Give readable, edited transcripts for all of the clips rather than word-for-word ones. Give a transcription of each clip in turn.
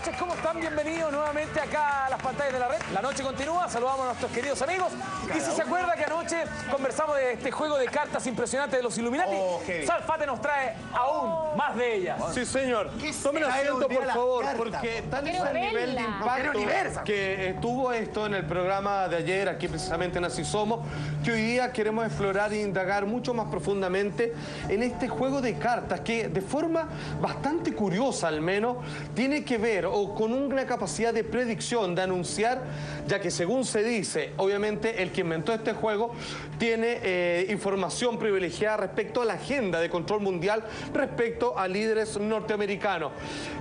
noches, ¿cómo están? Bienvenidos nuevamente acá a las pantallas de la red. La noche continúa, saludamos a nuestros queridos amigos. Y si se acuerda que anoche conversamos de este juego de cartas impresionante de los Illuminati, Salfate nos trae aún más de ellas. Sí, señor. Tomen asiento, por favor, porque tal es el nivel de impacto que tuvo esto en el programa de ayer, aquí precisamente en Así Somos, que hoy día queremos explorar e indagar mucho más profundamente en este juego de cartas que de forma bastante curiosa al menos tiene que ver o con una capacidad de predicción, de anunciar, ya que según se dice, obviamente el que inventó este juego tiene información privilegiada respecto a la agenda de control mundial respecto a líderes norteamericanos.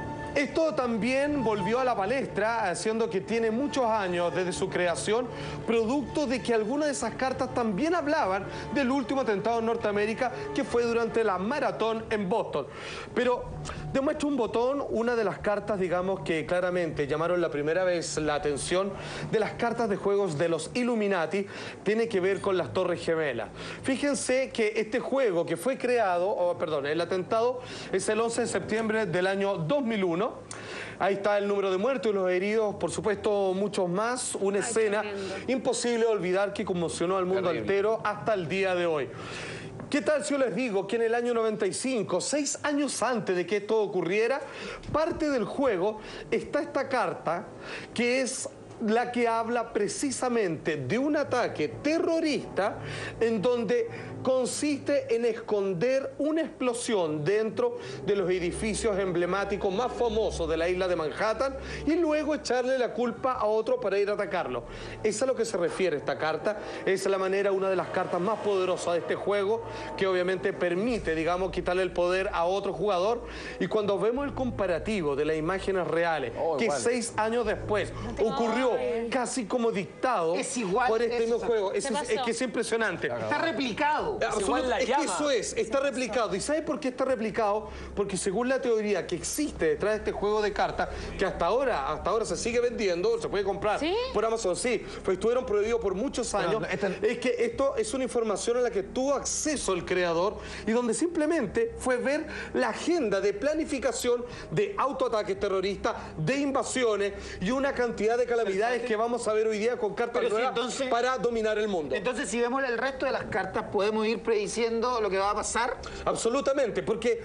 Esto también volvió a la palestra, haciendo que tiene muchos años desde su creación, producto de que algunas de esas cartas también hablaban del último atentado en Norteamérica, que fue durante la maratón en Boston. Pero demuestra un botón, una de las cartas, digamos, que claramente llamaron la primera vez la atención de las cartas de juegos de los Illuminati, tiene que ver con las Torres Gemelas. Fíjense que este juego que fue creado, el atentado es el 11 de septiembre del año 2001. Ahí está el número de muertos y los heridos, por supuesto, muchos más. Una escena imposible de olvidar que conmocionó al mundo entero hasta el día de hoy. ¿Qué tal si yo les digo que en el año 95, 6 años antes de que esto ocurriera, parte del juego está esta carta que es la que habla precisamente de un ataque terrorista en donde consiste en esconder una explosión dentro de los edificios emblemáticos más famosos de la isla de Manhattan y luego echarle la culpa a otro para ir a atacarlo? Eso es a lo que se refiere esta carta. Es la manera, una de las cartas más poderosas de este juego, que obviamente permite, digamos, quitarle el poder a otro jugador. Y cuando vemos el comparativo de las imágenes reales, que 6 años después ocurrió casi como dictado por este mismo juego. Es que es impresionante. Está replicado. Es que eso está replicado. ¿Y sabe por qué está replicado? Porque según la teoría que existe detrás de este juego de cartas, que hasta ahora se sigue vendiendo, se puede comprar por Amazon, pues estuvieron prohibidos por muchos años, es que esto es una información a la que tuvo acceso el creador y donde simplemente fue ver la agenda de planificación de autoataques terroristas, de invasiones y una cantidad de calamidades que vamos a ver hoy día con cartas nuevas para dominar el mundo. Entonces, si vemos el resto de las cartas, ¿podemos ir prediciendo lo que va a pasar? Absolutamente, porque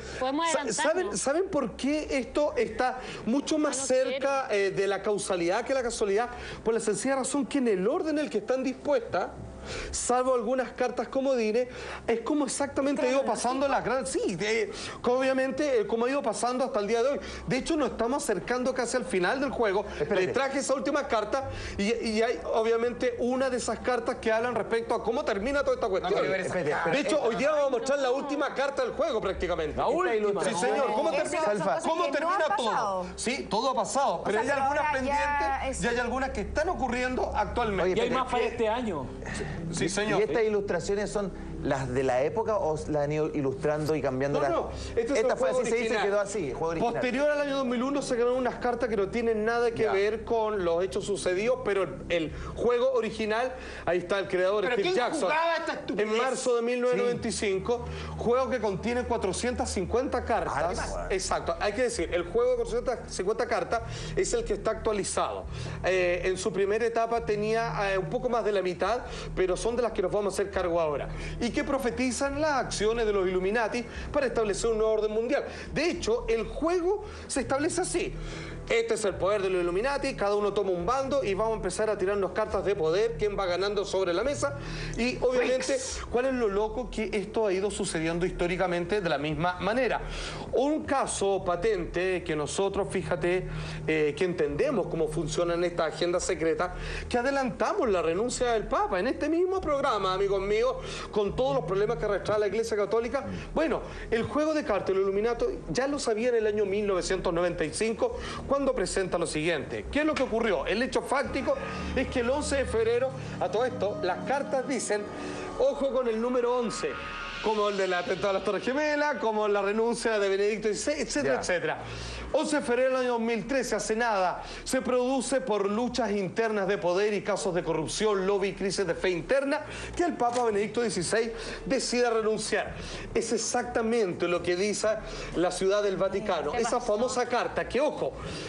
¿saben por qué esto está mucho más cerca de la causalidad que la casualidad? Por la sencilla razón que en el orden en el que están dispuestas, salvo algunas cartas comodines, es como exactamente ha ido pasando las grandes... Sí, obviamente, como ha ido pasando hasta el día de hoy. De hecho, nos estamos acercando casi al final del juego. Le traje esa última carta y hay, obviamente, una de esas cartas que hablan respecto a cómo termina toda esta cuestión. De hecho, hoy día vamos a mostrar la última carta del juego, prácticamente. La última. Sí, señor. ¿Cómo termina todo? Sí, todo ha pasado. Pero hay algunas pendientes y hay algunas que están ocurriendo actualmente. Y hay más para este año. Sí, señor. ¿Y estas ilustraciones son las de la época o las han ido ilustrando y cambiando? No, esta fue así, se dice, quedó así, juego original. Posterior al año 2001 se crearon unas cartas que no tienen nada que ver con los hechos sucedidos, pero el juego original, ahí está el creador, Steve Jackson, en marzo de 1995, juego que contiene 450 cartas. Exacto, hay que decir, el juego de 450 cartas es el que está actualizado. En su primera etapa tenía un poco más de la mitad, pero son de las que nos vamos a hacer cargo ahora. Y que profetizan las acciones de los Illuminati para establecer un nuevo orden mundial. De hecho, el juego se establece así. Este es el poder de los Illuminati, cada uno toma un bando y vamos a empezar a tirarnos cartas de poder, quién va ganando sobre la mesa. Y obviamente, ¿cuál es lo loco? Que esto ha ido sucediendo históricamente de la misma manera. Un caso patente que nosotros, fíjate, que entendemos cómo funcionan estas agendas secretas, que adelantamos la renuncia del Papa en este mismo programa, amigos míos, con todos los problemas que arrastraba la Iglesia Católica. Bueno, el juego de cartas de los Illuminati ya lo sabía en el año 1995, cuando presenta lo siguiente. ¿Qué es lo que ocurrió? El hecho fáctico es que el 11 de febrero, a todo esto, las cartas dicen, ojo con el número 11, como el del atentado a las Torres Gemelas, como la renuncia de Benedicto XVI, etcétera, etcétera. 11 de febrero del año 2013, hace nada, se produce por luchas internas de poder y casos de corrupción, lobby y crisis de fe interna, que el Papa Benedicto XVI decida renunciar. Es exactamente lo que dice la Ciudad del Vaticano, esa famosa carta que, ojo,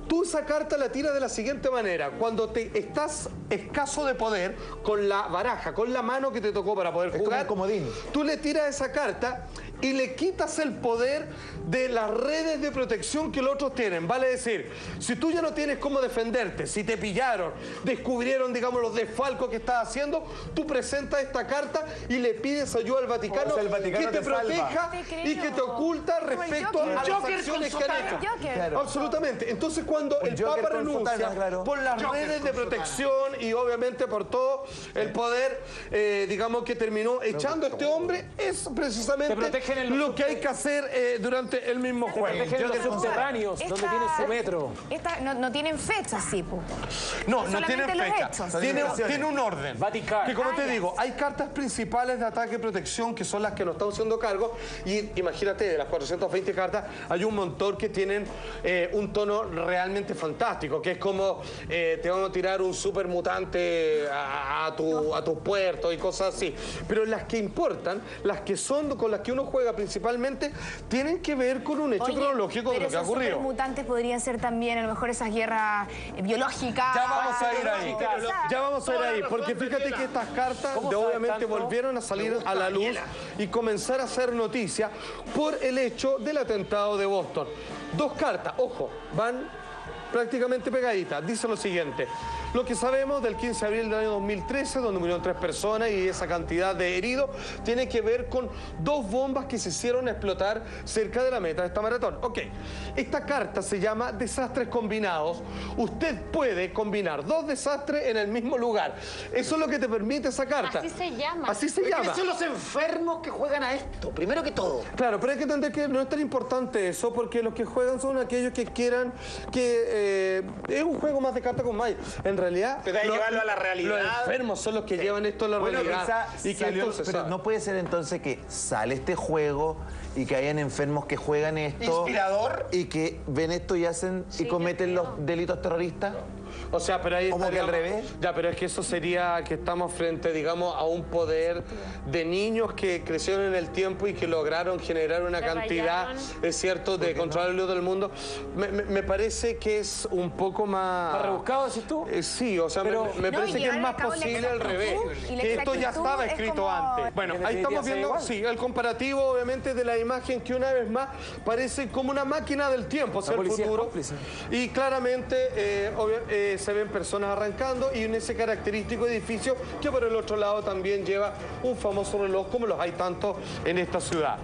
Tú esa carta la tiras de la siguiente manera. Cuando estás escaso de poder, con la baraja, con la mano que te tocó para poder jugar, como un comodín. Tú le tiras esa carta y le quitas el poder de las redes de protección que los otros tienen. Vale decir, si tú ya no tienes cómo defenderte, si te pillaron, descubrieron, digamos, los desfalcos que estás haciendo, tú presentas esta carta y le pides ayuda al Vaticano, que te proteja y que te oculta respecto a las acciones que han hecho. Claro. Absolutamente. Entonces, cuando el Papa renuncia por las redes de protección y obviamente por todo el poder, digamos, que terminó echando a este hombre, es precisamente lo que hay que hacer durante el mismo juego. Protegen los subterráneos, donde tiene su metro. No tienen fecha, sí, pues. No tienen fecha. Hechos. Tiene un orden. Vaticano. Que como te digo, hay cartas principales de ataque y protección que son las que nos estamos haciendo cargo. Y imagínate, de las 420 cartas, hay un montón que tienen un tono realmente fantástico, que es como te vamos a tirar un super mutante a tu puerto y cosas así. Pero las que importan, las que son con las que uno juega principalmente, tienen que ver con un hecho cronológico de lo que ha ocurrido. Los mutantes podrían ser también a lo mejor esas guerras biológicas. Ya vamos a ir ahí. Ya vamos a ir ahí, porque fíjate que estas cartas obviamente volvieron a salir a la luz y comenzar a hacer noticia por el hecho del atentado de Boston. Dos cartas, ojo, van prácticamente pegaditas. Dice lo siguiente: lo que sabemos del 15 de abril del año 2013, donde murieron 3 personas y esa cantidad de heridos, tiene que ver con 2 bombas que se hicieron explotar cerca de la meta de esta maratón. Ok, esta carta se llama desastres combinados. Usted puede combinar 2 desastres en el mismo lugar. Eso es lo que te permite esa carta. Así se llama. Así se llama. Son los enfermos que juegan a esto, primero que todo. Claro, pero hay que entender que no es tan importante eso, porque los que juegan son aquellos que quieran que... es un juego más de carta con Magic. En realidad, pero hay que llevarlo a la realidad. Los enfermos son los que llevan esto a la realidad. Y que entonces, pero no puede ser entonces que sale este juego y que hayan enfermos que juegan esto. Inspirador. Y que ven esto y hacen y cometen los delitos terroristas. O sea, pero ahí ¿Cómo que al revés? Ya, pero es que eso sería que estamos frente, digamos, a un poder de niños que crecieron en el tiempo y que lograron generar una cantidad, es cierto, de controlar el del mundo. Me parece que es un poco más... ¿Más rebuscado, decís tú? Sí, o sea, pero... me parece que es más posible al revés. Que esto ya estaba escrito antes. Bueno, ahí estamos viendo, sí, el comparativo, obviamente, de la imagen que una vez más parece como una máquina del tiempo hacia el futuro. Y claramente, se ven personas arrancando y en ese característico edificio que por el otro lado también lleva un famoso reloj, como los hay tantos en esta ciudad.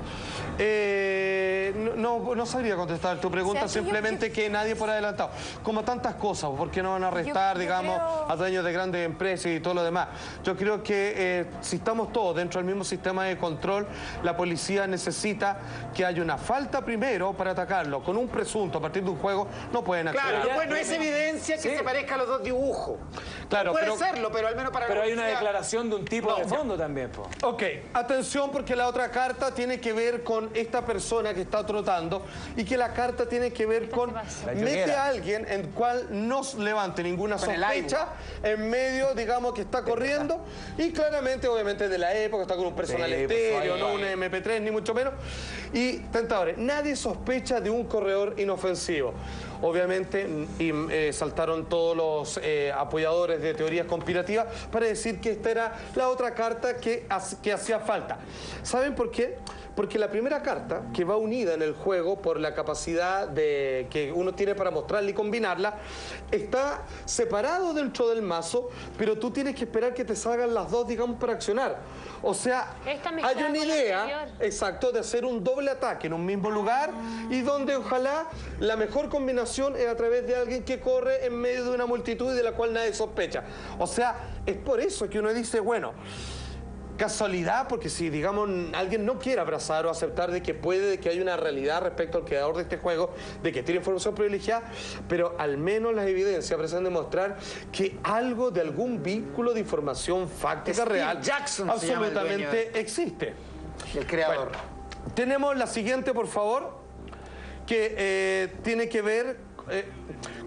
No sabría contestar tu pregunta, simplemente que nadie por adelantado. Como tantas cosas, ¿por qué no van a arrestar, digamos, a dueños de grandes empresas y todo lo demás? Yo creo que si estamos todos dentro del mismo sistema de control, la policía necesita que haya una falta primero para atacarlo. Con un presunto a partir de un juego no pueden acceder. Claro, bueno, es evidencia que se parezca a los dos dibujos. Claro, puede serlo, pero al menos para... Pero hay una declaración de un tipo de fondo también, po. Ok, atención, porque la otra carta tiene que ver con esta persona que está trotando y que la carta tiene que ver con mete a alguien en cual no levante ninguna sospecha en medio, digamos, que está corriendo y claramente, obviamente, de la época, está con un personal estéreo, no un MP3, ni mucho menos. Y, tentadores, nadie sospecha de un corredor inofensivo. Obviamente, saltaron todos los apoyadores de teorías conspirativas para decir que esta era la otra carta que hacía falta. ¿Saben por qué? Porque la primera carta, que va unida en el juego por la capacidad que uno tiene para mostrarla y combinarla, está separado dentro del mazo, pero tú tienes que esperar que te salgan las dos, digamos, para accionar. O sea, hay una idea, exacto, de hacer un doble ataque en un mismo lugar y donde ojalá la mejor combinación es a través de alguien que corre en medio de una multitud y de la cual nadie sospecha. O sea, es por eso que uno dice, bueno... Casualidad, porque si, digamos, alguien no quiere abrazar o aceptar de que puede, que hay una realidad respecto al creador de este juego, de que tiene información privilegiada, pero al menos las evidencias parecen demostrar que algo de algún vínculo de información fáctica real Jackson absolutamente existe. El creador. Bueno, tenemos la siguiente, por favor, que tiene que ver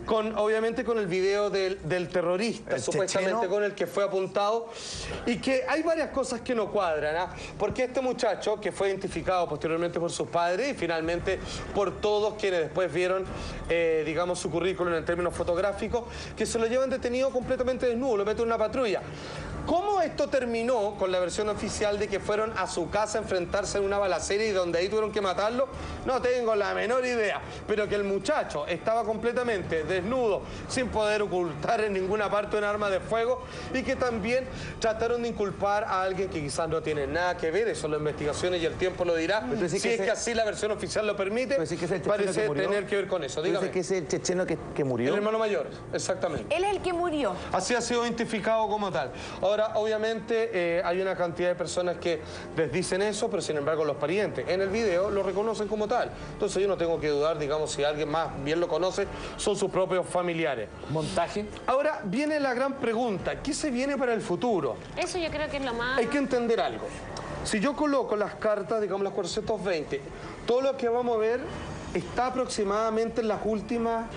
obviamente con el video del terrorista, supuestamente con el que fue apuntado, y que hay varias cosas que no cuadran, ¿ah? Porque este muchacho, que fue identificado posteriormente por sus padres y finalmente por todos quienes después vieron, digamos, su currículum en términos fotográficos, que se lo llevan detenido completamente desnudo, lo meten en una patrulla. ¿Cómo esto terminó con la versión oficial de que fueron a su casa a enfrentarse en una balacera y donde ahí tuvieron que matarlo? No tengo la menor idea, pero que el muchacho estaba completamente desnudo, sin poder ocultar en ninguna parte un arma de fuego, y que también trataron de inculpar a alguien que quizás no tiene nada que ver, eso las investigaciones y el tiempo lo dirá. Si es que así la versión oficial lo permite, parece tener que ver con eso. Dígame. ¿Que es el checheno que murió? El hermano mayor, exactamente. Él es el que murió. Así ha sido identificado como tal. Ahora, obviamente, hay una cantidad de personas que les dicen eso, pero sin embargo los parientes en el video lo reconocen como tal. Entonces yo no tengo que dudar, digamos, si alguien más bien lo conoce, son sus propios familiares. ¿Montaje? Ahora viene la gran pregunta, ¿qué se viene para el futuro? Eso yo creo que es lo más... Hay que entender algo. Si yo coloco las cartas, digamos las 420, todo lo que vamos a ver está aproximadamente en las últimas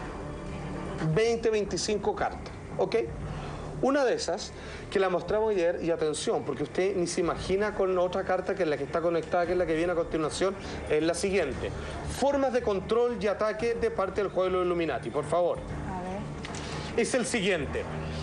20, 25 cartas, ¿ok? Una de esas, que la mostramos ayer, y atención, porque usted ni se imagina con otra carta que es la que está conectada, que es la que viene a continuación, es la siguiente. Formas de control y ataque de parte del juego de los Illuminati, por favor. A ver. Es el siguiente.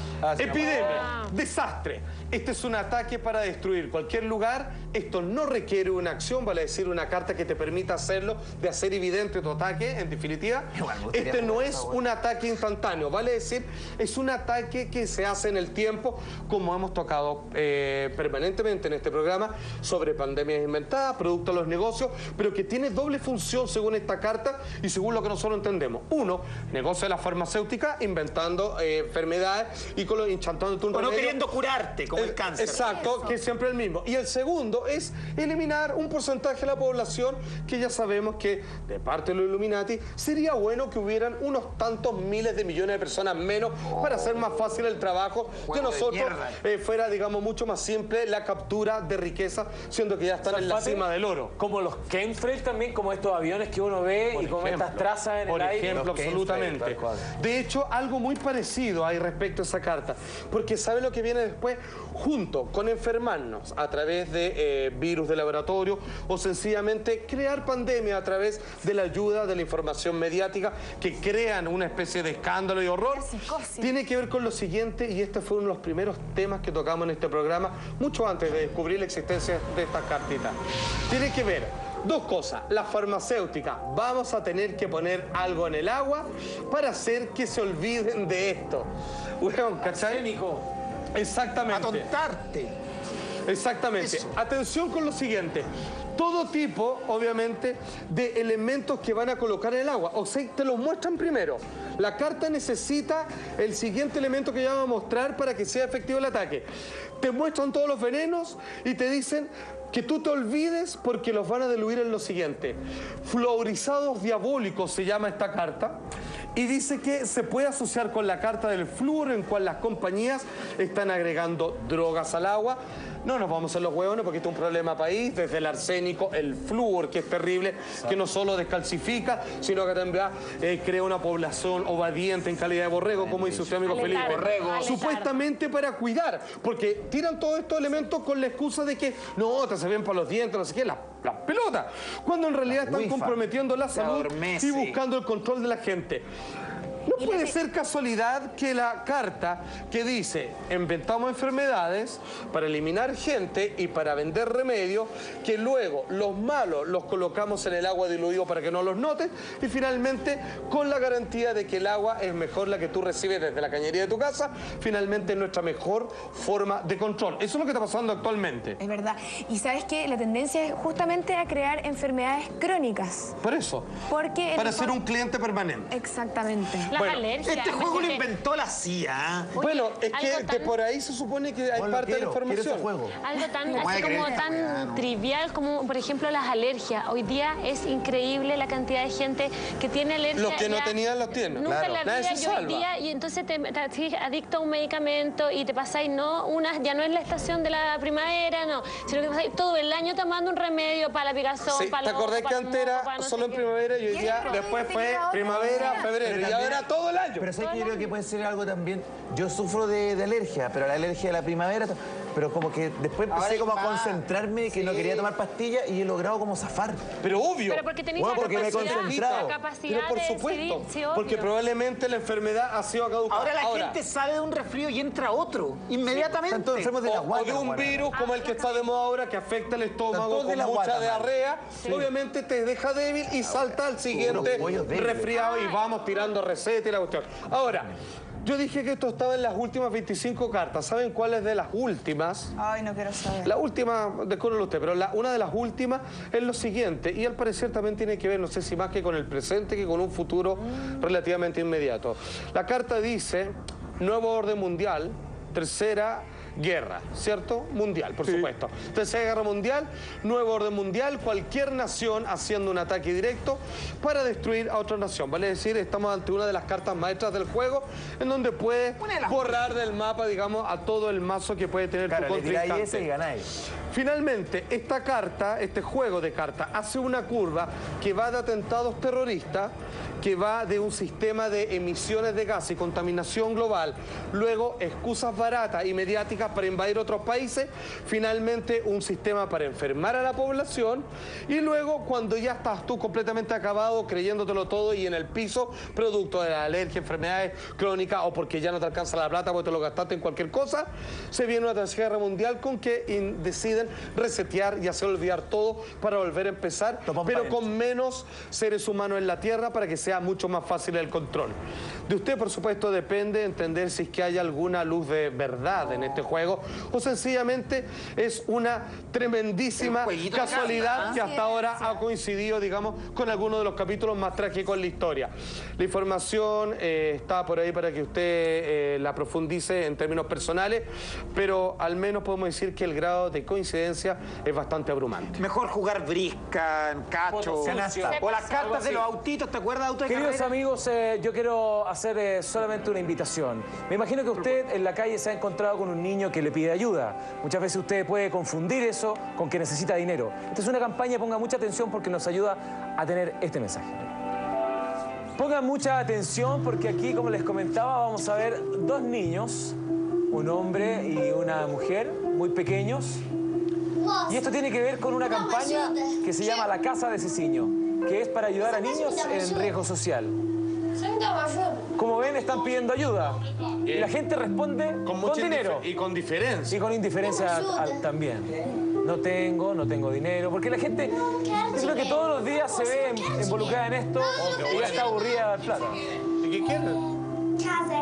Epidemia, desastre. Este es un ataque para destruir cualquier lugar. Esto no requiere una acción, vale decir, una carta que te permita hacerlo, de hacer evidente tu ataque, en definitiva. Este no es un ataque instantáneo, vale decir, es un ataque que se hace en el tiempo, como hemos tocado permanentemente en este programa, sobre pandemias inventadas, producto de los negocios, pero que tiene doble función según esta carta y según lo que nosotros entendemos. Uno, negocio de la farmacéutica, inventando enfermedades y enchantándote un remedio. No queriendo curarte, como el cáncer. Exacto, que es siempre el mismo. Y el segundo es eliminar un porcentaje de la población que ya sabemos que, de parte de los Illuminati, sería bueno que hubieran unos tantos miles de millones de personas menos para hacer más fácil el trabajo de nosotros. Fuera, digamos, mucho más simple la captura de riqueza, siendo que ya están en la cima del oro. Como los chemtrails también, como estos aviones que uno ve y como estas trazas en el aire. Por ejemplo, absolutamente. De hecho, algo muy parecido hay respecto a esa carta, porque ¿sabe lo que viene después? Junto con enfermarnos a través de virus de laboratorio o sencillamente crear pandemia a través de la ayuda de la información mediática que crean una especie de escándalo y horror, tiene que ver con lo siguiente, y este fue uno de los primeros temas que tocamos en este programa, mucho antes de descubrir la existencia de estas cartitas. Tiene que ver dos cosas. La farmacéutica, vamos a tener que poner algo en el agua para hacer que se olviden de esto. Bueno, ¿cachai? Exactamente. Atontarte. Exactamente. Eso. Atención con lo siguiente. Todo tipo, obviamente, de elementos que van a colocar en el agua. O sea, te los muestran primero. La carta necesita el siguiente elemento que ya vamos a mostrar para que sea efectivo el ataque. Te muestran todos los venenos y te dicen que tú te olvides porque los van a diluir en lo siguiente. Fluorizados diabólicos se llama esta carta. Y dice que se puede asociar con la carta del flúor, en cual las compañías están agregando drogas al agua. No nos vamos a los huevones porque este es un problema país, desde el arsénico, el flúor, que es terrible, que no solo descalcifica, sino que también crea una población obediente en calidad de borrego, como dice usted, amigo Felipe. Borrego. Supuestamente para cuidar, porque tiran todos estos elementos con la excusa de que no, te se ven para los dientes, no sé qué, las pelotas, cuando en realidad están comprometiendo la salud y buscando el control de la gente. No puede ser casualidad que la carta que dice inventamos enfermedades para eliminar gente y para vender remedios, que luego los malos los colocamos en el agua diluido para que no los notes, y finalmente con la garantía de que el agua es mejor la que tú recibes desde la cañería de tu casa, finalmente es nuestra mejor forma de control. Eso es lo que está pasando actualmente. Es verdad. Y ¿sabes qué? La tendencia es justamente a crear enfermedades crónicas. Por eso. Porque para ser un cliente permanente. Exactamente. Las alergias. Este juego lo inventó la CIA. Bueno, es que por ahí se supone que hay parte de la información. Algo tan, así como tan trivial como, por ejemplo, las alergias. Hoy día es increíble la cantidad de gente que tiene alergia. Los que no tenían los tienen. Nunca en la vida, y hoy día, y entonces te haces adicto a un medicamento y te pasáis, ya no es la estación de la primavera, no, sino que pasáis todo el año tomando un remedio para la picazón, sí, para ¿te acordás que antes era solo en primavera y hoy día después fue primavera, febrero, y ahora todo el año. Pero ¿sabes que yo creo que puede ser algo también? Yo sufro de alergia, pero la alergia de la primavera, pero como que después empecé como a concentrarme que no quería tomar pastillas y he logrado como zafar. Pero obvio. Pero porque tenés Bueno, la porque me he capacidad, concentrado. la capacidad Pero por de supuesto, decidir, sí, obvio. porque probablemente la enfermedad ha sido caducada. Ahora la gente sale de un resfrío y entra otro, inmediatamente. Están todos enfermos de la O guata. de un virus como el que está de moda ahora, que afecta el estómago todos de con la mucha guata, diarrea, obviamente te deja débil y salta al siguiente pollos débiles. resfriado y vamos tirando receta y la cuestión. Ahora, yo dije que esto estaba en las últimas 25 cartas. ¿Saben cuáles de las últimas? Ay, no quiero saber. La última, descúbrelo usted, pero una de las últimas es lo siguiente, y al parecer también tiene que ver, no sé si más que con el presente, que con un futuro relativamente inmediato. La carta dice, nuevo orden mundial, tercera guerra, ¿cierto? Mundial, por supuesto. Tercera guerra mundial, nuevo orden mundial, cualquier nación haciendo un ataque directo para destruir a otra nación. Vale decir, estamos ante una de las cartas maestras del juego, en donde puedes borrar del mapa, digamos, a todo el mazo que puede tener tu Claro, le tiráis contrincante. ese y ganáis. Finalmente, esta carta, este juego de cartas, hace una curva que va de atentados terroristas, que va de un sistema de emisiones de gas y contaminación global, luego excusas baratas y mediáticas para invadir otros países, finalmente un sistema para enfermar a la población y luego cuando ya estás tú completamente acabado, creyéndotelo todo y en el piso, producto de la alergia, enfermedades crónicas o porque ya no te alcanza la plata porque te lo gastaste en cualquier cosa, se viene una tercera guerra mundial con que deciden resetear y hacer olvidar todo para volver a empezar, pero con menos seres humanos en la Tierra para que sea mucho más fácil el control. De usted, por supuesto, depende entender si es que hay alguna luz de verdad en este juego o sencillamente es una tremendísima casualidad que hasta ahora ha coincidido, digamos, con alguno de los capítulos más trágicos en la historia. La información está por ahí para que usted la profundice en términos personales, pero al menos podemos decir que el grado de coincidencia es bastante abrumante. Mejor jugar brisca, cacho, Canasta. o las cartas de los autitos, ¿te acuerdas de autos de Queridos carrera? amigos, yo quiero hacer solamente una invitación. Me imagino que usted en la calle se ha encontrado con un niño que le pide ayuda. Muchas veces usted puede confundir eso con que necesita dinero. Esta es una campaña, ponga mucha atención porque nos ayuda a tener este mensaje. Pongan mucha atención porque aquí, como les comentaba, vamos a ver dos niños, un hombre y una mujer, muy pequeños. Y esto tiene que ver con una campaña que se llama La Casa de Ciciño, que es para ayudar a niños en riesgo social. Como ven, están pidiendo ayuda. Y la gente responde con dinero. Y con diferencia. Y con indiferencia también. No tengo dinero. Porque la gente, yo creo que todos los días se ve involucrada en esto y ya está aburrida de dar plata. ¿Y qué quieren?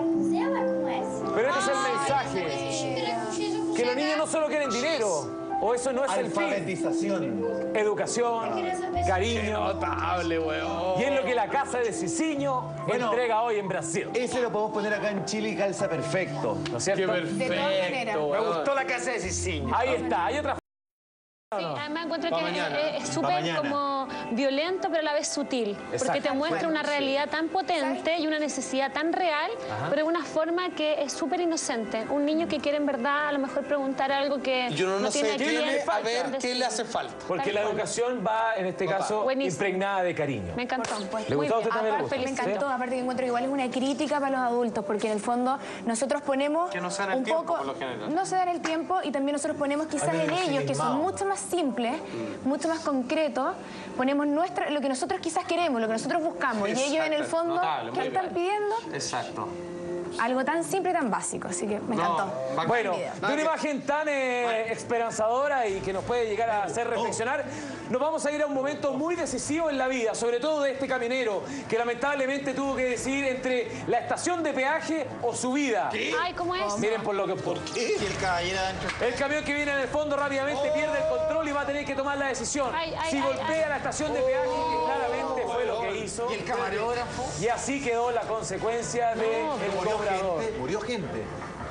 Pero este es el mensaje. Que los niños no solo quieren dinero. O eso no es el fin. Alfabetización. Educación, cariño. Notable, weón. Y es lo que la Casa de Ciciño entrega hoy en Brasil. Ese lo podemos poner acá en Chile y calza perfecto. ¿No es cierto? De todas maneras. Me gustó la casa de Ciciño. Ahí está, hay otra. Sí, además encuentro que es súper como violento, pero a la vez sutil. Porque te muestra una realidad tan potente y una necesidad tan real, pero de una forma que es súper inocente. Un niño que quiere en verdad a lo mejor preguntar algo que Y uno no tiene se aquí detiene a ver decir. qué le hace falta. Porque la educación va, en este caso, Buenísimo. impregnada de cariño. Me encantó. ¿Le Muy gustó a usted bien. también? ¿Le Aparte, gustó? Me encantó, aparte que encuentro que igual es una crítica para los adultos, porque en el fondo nosotros ponemos Que no se dan el un tiempo, poco, por lo general. no se dan el tiempo y también nosotros ponemos quizás en ellos, que son mucho más simples, mucho más concretos, ponemos lo que nosotros quizás queremos, lo que nosotros buscamos, y ellos en el fondo, Notable, ¿qué muy están bien. pidiendo? Exacto. Algo tan simple y tan básico, así que me encantó. Bueno, Buen video. de una imagen tan esperanzadora y que nos puede llegar a hacer reflexionar, nos vamos a ir a un momento muy decisivo en la vida, sobre todo de este camionero, que lamentablemente tuvo que decidir entre la estación de peaje o su vida. Ay, ¿cómo es? Miren por lo que optó. Y el caballero adentro. El camión que viene en el fondo rápidamente pierde el control y va a tener que tomar la decisión. Si golpea la estación de peaje, que claramente fue lo que hizo. Y el camarógrafo. Y así quedó la consecuencia del cobrador. Murió gente.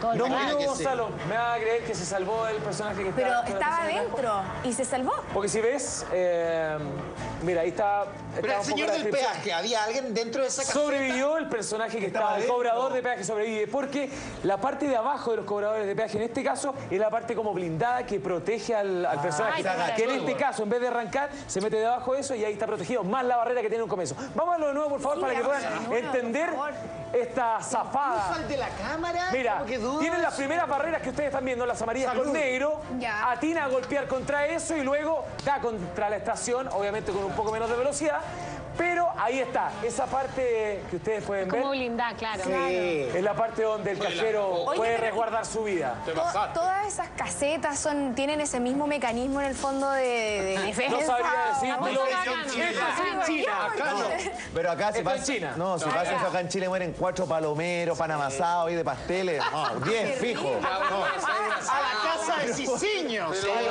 todo el No, rato. Gonzalo, me va a creer que se salvó el personaje que Pero estaba... estaba adentro y se salvó. Porque si ves, mira, ahí está... Pero el señor del peaje, ¿había alguien dentro de esa caseta? Sobrevivió el personaje que estaba, el cobrador de peaje sobrevive, porque la parte de abajo de los cobradores de peaje, en este caso, es la parte como blindada que protege al personaje. Que en este caso, en vez de arrancar, se mete debajo de eso y ahí está protegido, más la barrera que tiene un comienzo. Vamos a verlo de nuevo, por favor, para que puedan entender esta zafada. ¿De la cámara? Mira, tienen las primeras barreras que ustedes están viendo, las amarillas con negro, atina a golpear contra eso y luego da contra la estación, obviamente con un poco menos de velocidad, pero ahí está, esa parte que ustedes pueden ver. Como blindada, claro. Es la parte donde el cajero puede resguardar su vida. Todas esas casetas tienen ese mismo mecanismo en el fondo de defensa. No sabría decirlo. en China. Pero acá se Esto pasa... en China. No, si pasa eso acá en Chile mueren 4 palomeros, pan amasado y de pasteles. No, 10 fijo. A la casa de Cicinho.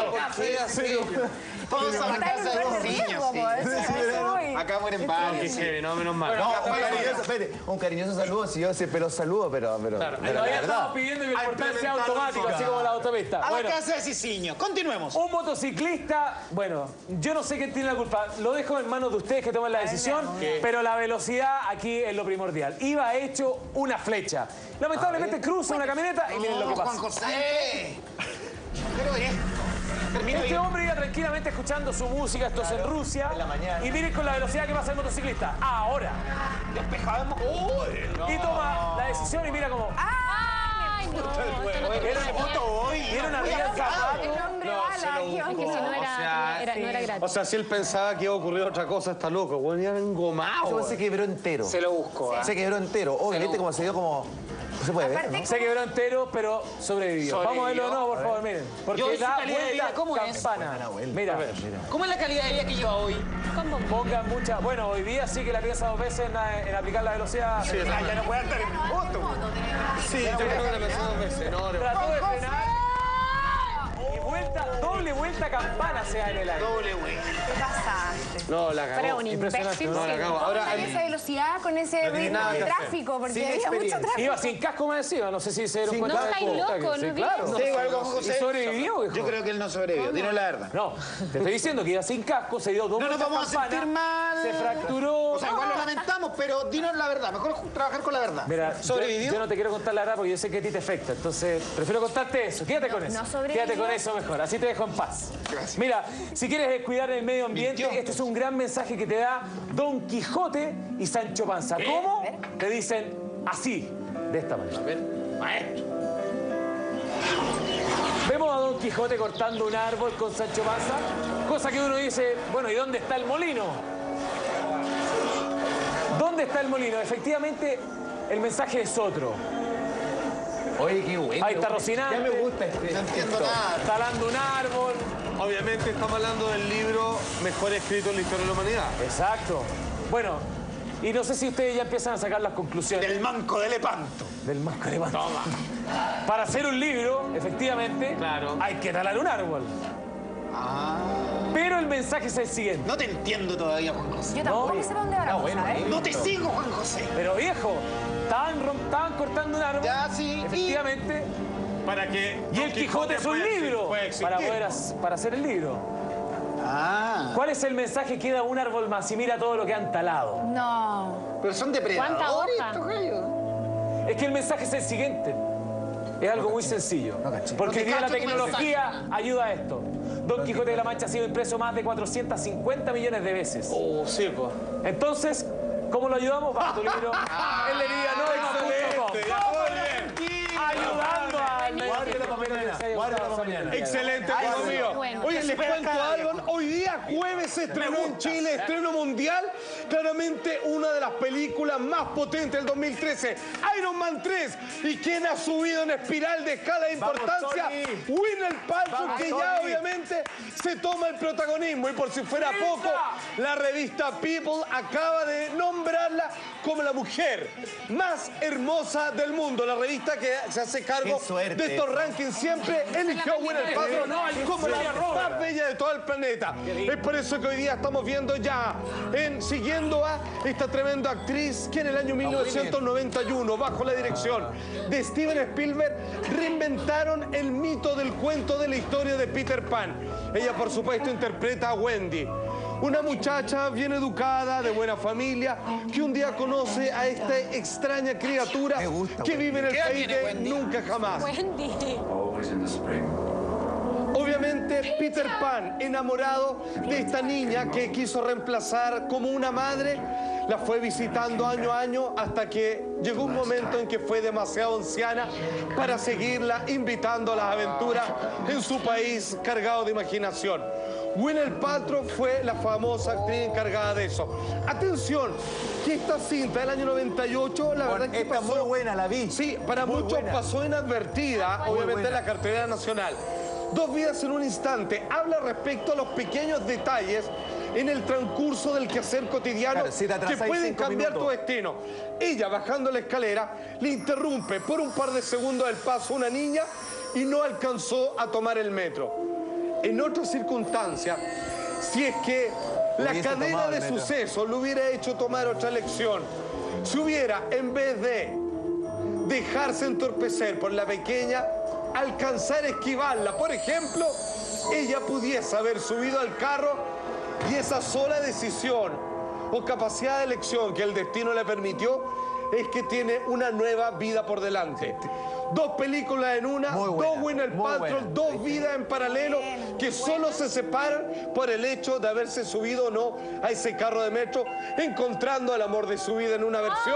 Todos a la casa de Cicinho. Acá mueren varios. No, menos mal. No, un cariñoso saludo, si yo siempre los saludo, pero Todavía estamos pidiendo que el portal sea automático, así como la autopista. A la casa de Cicinho. Continuemos. Un motociclista, bueno, yo no sé quién tiene la culpa, lo dejo en manos de ustedes que tomen la decisión, pero la velocidad aquí es lo primordial. Iba hecho una flecha. Lamentablemente cruza una camioneta y miren lo que pasa. Juan José. Pero Este hombre iba tranquilamente escuchando su música, esto es en Rusia, y miren con la velocidad que pasa el motociclista. Ahora. despejamos. Y toma la decisión y mira cómo... ¡Ay, no! Era una vía al zapato. El hombre bala. Que si no era gratis. O sea, si él pensaba que iba a ocurrir otra cosa, está loco. Bueno, ya engomado. Se quebró entero. Se lo busco. Se quebró entero. Oh, ¿viste cómo se dio como...? No se puede ver, ¿no? Se quebró entero, pero sobrevivió. Vamos a verlo de nuevo, por favor, miren. Porque da vuelta campana. Mira, ¿Cómo es la calidad de vida que lleva hoy? pongan mucha... Bueno, hoy día sí que la piensa 2 veces en aplicar la velocidad. Sí, ya no puede andar en moto. Sí, yo creo que la pensé 2 veces. No, Trató de frenar y vuelta, doble vuelta campana se da en el aire. Doble vuelta. ¿Qué pasaste? no, la cagó. Un Impresionante. imbécil. No, la cagó. ¿Cómo Ahora, sale esa velocidad con ese ritmo nada de que hacer. tráfico? Porque Sin había mucho experiencia. tráfico. Iba sin casco, me decía. No sé si se dieron cuenta. No, estáis loco, Sí, no claro. vi ¿Te digo algo, Y José? sobrevivió, hijo. Yo creo que él no sobrevivió. Dinos la verdad. No, te estoy diciendo que iba sin casco, se dio 2 No nos vueltas vamos a campana, sentir mal. se fracturó. O sea, igual lo lamentamos, pero dinos la verdad. Mejor trabajar con la verdad. Mira, ¿Sobrevivió? yo no te quiero contar la verdad porque yo sé que a ti te afecta. Entonces, prefiero contarte eso. Quédate con eso. no sobrevivió. Quédate con eso mejor. Así te dejo en paz. Gracias. Mira, si quieres cuidar el medio ambiente, Mintió. este es un gran mensaje que te da Don Quijote y Sancho Panza. ¿Cómo? Te dicen así, de esta manera. Vemos a Don Quijote cortando un árbol con Sancho Panza, cosa que uno dice, bueno, ¿y dónde está el molino? ¿Dónde está el molino? Efectivamente, el mensaje es otro. Oye, qué bueno. Ahí está Rocinante. Ya me gusta este. No entiendo nada. Talando un árbol. obviamente estamos hablando del libro mejor escrito en la historia de la humanidad. Exacto. Bueno, y no sé si ustedes ya empiezan a sacar las conclusiones. Del manco de Lepanto. Del manco de Lepanto. Para hacer un libro, efectivamente, Claro. hay que talar un árbol. Pero el mensaje es el siguiente. No te entiendo todavía, Juan José. Yo tampoco sé para dónde va la cosa, ¿eh? No te sigo, Juan José. Pero viejo, estaban cortando un árbol. Ya, sí. Efectivamente. Para que Y el Quijote es un libro para hacer el libro. ¿Cuál es el mensaje que da un árbol más? Y mira todo lo que han talado. No. Pero son depredadores. ¿Cuánta hoja? estos gallos. Es que el mensaje es el siguiente. Es algo muy sencillo. Porque hoy día la tecnología ayuda a esto. Don Quijote de la Mancha ha sido impreso más de 450 millones de veces. Oh, sí, pues. Entonces, ¿cómo lo ayudamos? Bajo tu libro. En lerianoema.com. Ayudando al Excelente, amigo mío. Bueno. Oye, les cuento algo. Hoy día, jueves, se estrenó en Chile, estreno mundial. Claramente una de las películas más potentes del 2013. Iron Man 3. ¿Y quién ha subido en espiral de escala de importancia? Winner Paltrow, que ya obviamente se toma el protagonismo. Y por si fuera poco, la revista People acaba de nombrarla como la mujer más hermosa del mundo. La revista que se hace cargo Qué suerte. de estos rankings siempre eligió a Winner Paltrow como la más bella de todo el planeta. Es por eso que hoy día estamos viendo ya, siguiendo a esta tremenda actriz que en el año 1991, bajo la dirección de Steven Spielberg, reinventaron el mito del cuento de la historia de Peter Pan. Ella, por supuesto, interpreta a Wendy, una muchacha bien educada, de buena familia, que un día conoce a esta extraña criatura que vive en el país de nunca jamás. Wendy. Obviamente, Peter Pan, enamorado de esta niña que quiso reemplazar como una madre, la fue visitando año a año hasta que llegó un momento en que fue demasiado anciana para seguirla invitando a las aventuras en su país cargado de imaginación. Gwyneth Paltrow fue la famosa actriz encargada de eso. Atención, que esta cinta del año 98, la verdad es que pasó... muy buena, la vi. Sí, para muchos pasó inadvertida, obviamente en la cartelera nacional. Dos vidas en un instante. Habla respecto a los pequeños detalles en el transcurso del quehacer cotidiano que pueden cambiar tu destino. Ella, bajando la escalera, le interrumpe por un par de segundos el paso a una niña y no alcanzó a tomar el metro. En otras circunstancias, si es que la cadena de sucesos le hubiera hecho tomar otra lección, si hubiera, en vez de dejarse entorpecer por la pequeña, alcanzar a esquivarla, por ejemplo, ella pudiese haber subido al carro y esa sola decisión o capacidad de elección que el destino le permitió es que tiene una nueva vida por delante. Dos películas en una, dos Gwyneth Paltrow, dos vidas en paralelo que solo se separan por el hecho de haberse subido o no a ese carro de metro, encontrando el amor de su vida en una versión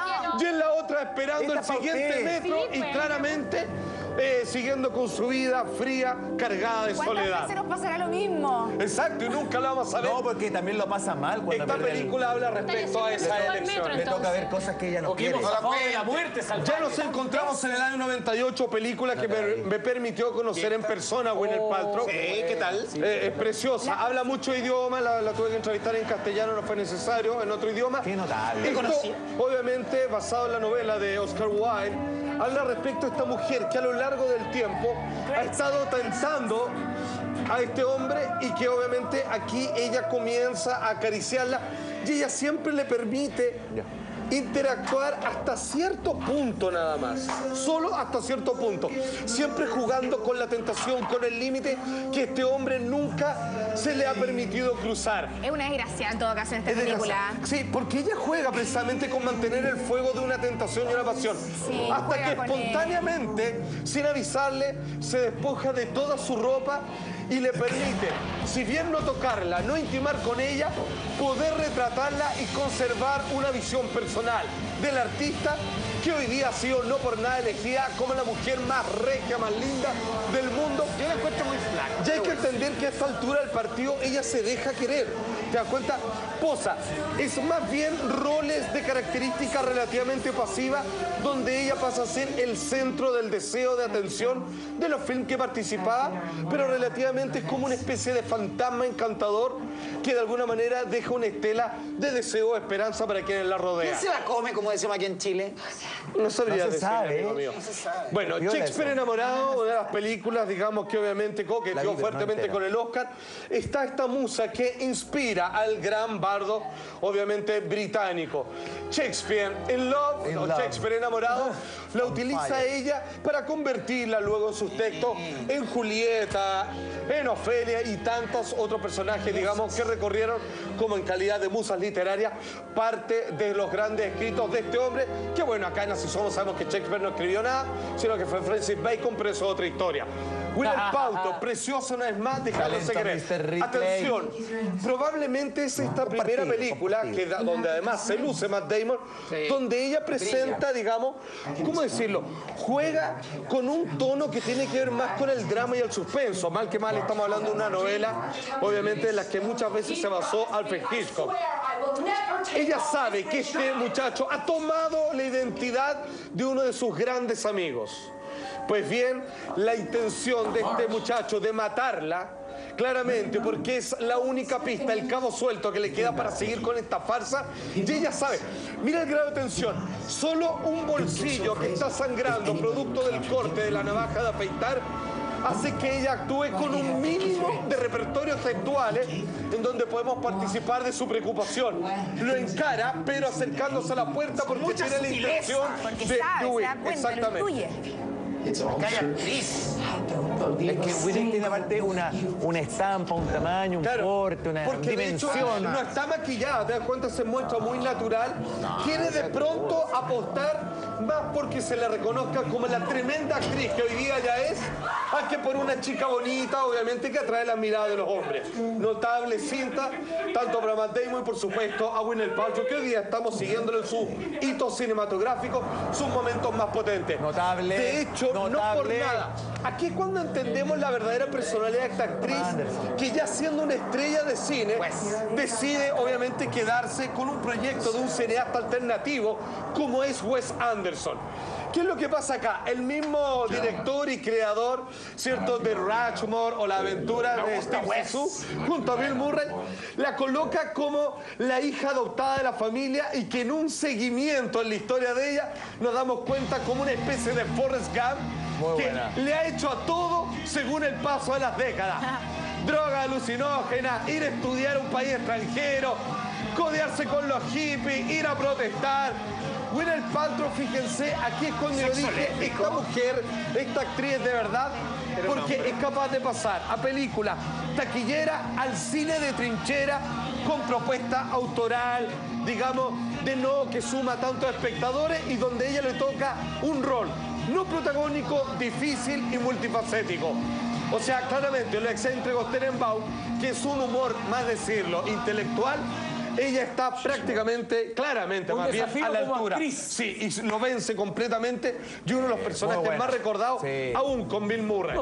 y en la otra esperando el siguiente metro y claramente siguiendo con su vida fría, cargada de soledad. ¿Cuántas veces nos pasará lo mismo? Exacto, y nunca lo vamos a ver. No, porque también lo pasa mal cuando esta película habla respecto a esa elección. Le toca ver cosas que ella no quiere. La muerte, ya nos encontramos en el año 98, película que me permitió conocer en persona a Gwyneth Paltrow. Sí, ¿qué tal? Es preciosa, habla mucho idioma, la tuve que entrevistar en castellano, no fue necesario, en otro idioma. Qué notable. Esto, obviamente, basado en la novela de Oscar Wilde, habla respecto a esta mujer que a lo largo del tiempo ha estado tentando a este hombre y que obviamente aquí ella comienza a acariciarla y ella siempre le permite interactuar hasta cierto punto nada más, solo hasta cierto punto, siempre jugando con la tentación, con el límite que este hombre nunca se le ha permitido cruzar. Es una desgracia en todo caso en esta película. Sí, porque ella juega precisamente con mantener el fuego de una tentación y una pasión, hasta que espontáneamente, sin avisarle, se despoja de toda su ropa y le permite, si bien no tocarla, no intimar con ella, poder retratarla y conservar una visión personal del artista que hoy día ha sido no por nada elegida como la mujer más regia, más linda del mundo. Yo la encuentro muy flaca. Ya hay que entender que a esta altura del partido ella se deja querer. ¿Te das cuenta? Posa. Es más bien roles de características relativamente pasivas donde ella pasa a ser el centro del deseo de atención de los films que participaba, pero relativamente es como una especie de fantasma encantador que de alguna manera deja una estela de deseo o esperanza para quienes la rodean. ¿Quién se la come, como decimos aquí en Chile? No sabría no se sabe, amigo mío. No se sabe. Bueno, Shakespeare enamorado, una de las películas, digamos, que obviamente coqueteó fuertemente con el Oscar. Está esta musa que inspira al gran bardo, obviamente británico. Shakespeare in Love, o Shakespeare enamorado, la utiliza ella para convertirla luego en sus textos en Julieta, en Ofelia y tantos otros personajes, digamos, que recorrieron como en calidad de musas literarias parte de los grandes escritos de este hombre, que bueno, acá en Así Somos sabemos que Shakespeare no escribió nada, sino que fue Francis Bacon, pero eso es otra historia. Gwyneth Paltrow, preciosa una vez más, dejándose querer. Atención, probablemente es esta primera película donde además se luce Matt Damon, donde ella presenta, digamos, ¿cómo decirlo? Juega con un tono que tiene que ver más con el drama y el suspenso. Mal que mal estamos hablando de una novela, obviamente, de la que muchas veces se basó Alfred Hitchcock. Ella sabe que este muchacho ha tomado la identidad de uno de sus grandes amigos. Pues bien, la intención de este muchacho de matarla, claramente, porque es la única pista, el cabo suelto que le queda para seguir con esta farsa, y ella sabe, mira el grado de tensión, solo un bolsillo que está sangrando, producto del corte de la navaja de afeitar, hace que ella actúe con un mínimo de repertorio gestuales en donde podemos participar de su preocupación. Lo encara, pero acercándose a la puerta porque tiene la intención de huir. Exactamente. Es que Winnet tiene aparte una estampa, un tamaño, un corte, una dimensión. De hecho, no está maquillada, te das cuenta, se muestra muy natural. Quiere de pronto apostar más porque se le reconozca como la tremenda actriz que hoy día ya es, a que por una chica bonita, obviamente, que atrae la mirada de los hombres. Notable cinta, tanto para Matt Damon y, por supuesto, a Gwyneth Paltrow, que hoy día estamos siguiéndolo en su hito cinematográfico, sus momentos más potentes. Notable. De hecho, no por nada. Aquí es cuando entendemos la verdadera personalidad de esta actriz, que ya siendo una estrella de cine, decide obviamente quedarse con un proyecto de un cineasta alternativo como es Wes Anderson. ¿Qué es lo que pasa acá? El mismo director y creador, ¿cierto?, de Rushmore o La aventura de Steve Zissou, junto a Bill Murray, la coloca como la hija adoptada de la familia y que en un seguimiento en la historia de ella nos damos cuenta como una especie de Forrest Gump que le ha hecho a todo según el paso de las décadas. Droga alucinógena, ir a estudiar a un país extranjero, codearse con los hippies, ir a protestar. Gwyneth Paltrow, fíjense, aquí es cuando yo dije, esta mujer, esta actriz de verdad, porque es capaz de pasar a película taquillera, al cine de trinchera, con propuesta autoral, digamos, de no que suma tantos espectadores y donde a ella le toca un rol no protagónico, difícil y multifacético. O sea, claramente, lo excéntrico Tenenbaum, que es un humor, más decirlo, intelectual, ella está prácticamente, claramente, más bien a la altura. Sí, y lo vence completamente. Y uno de los personajes más recordados, aún con Bill Murray.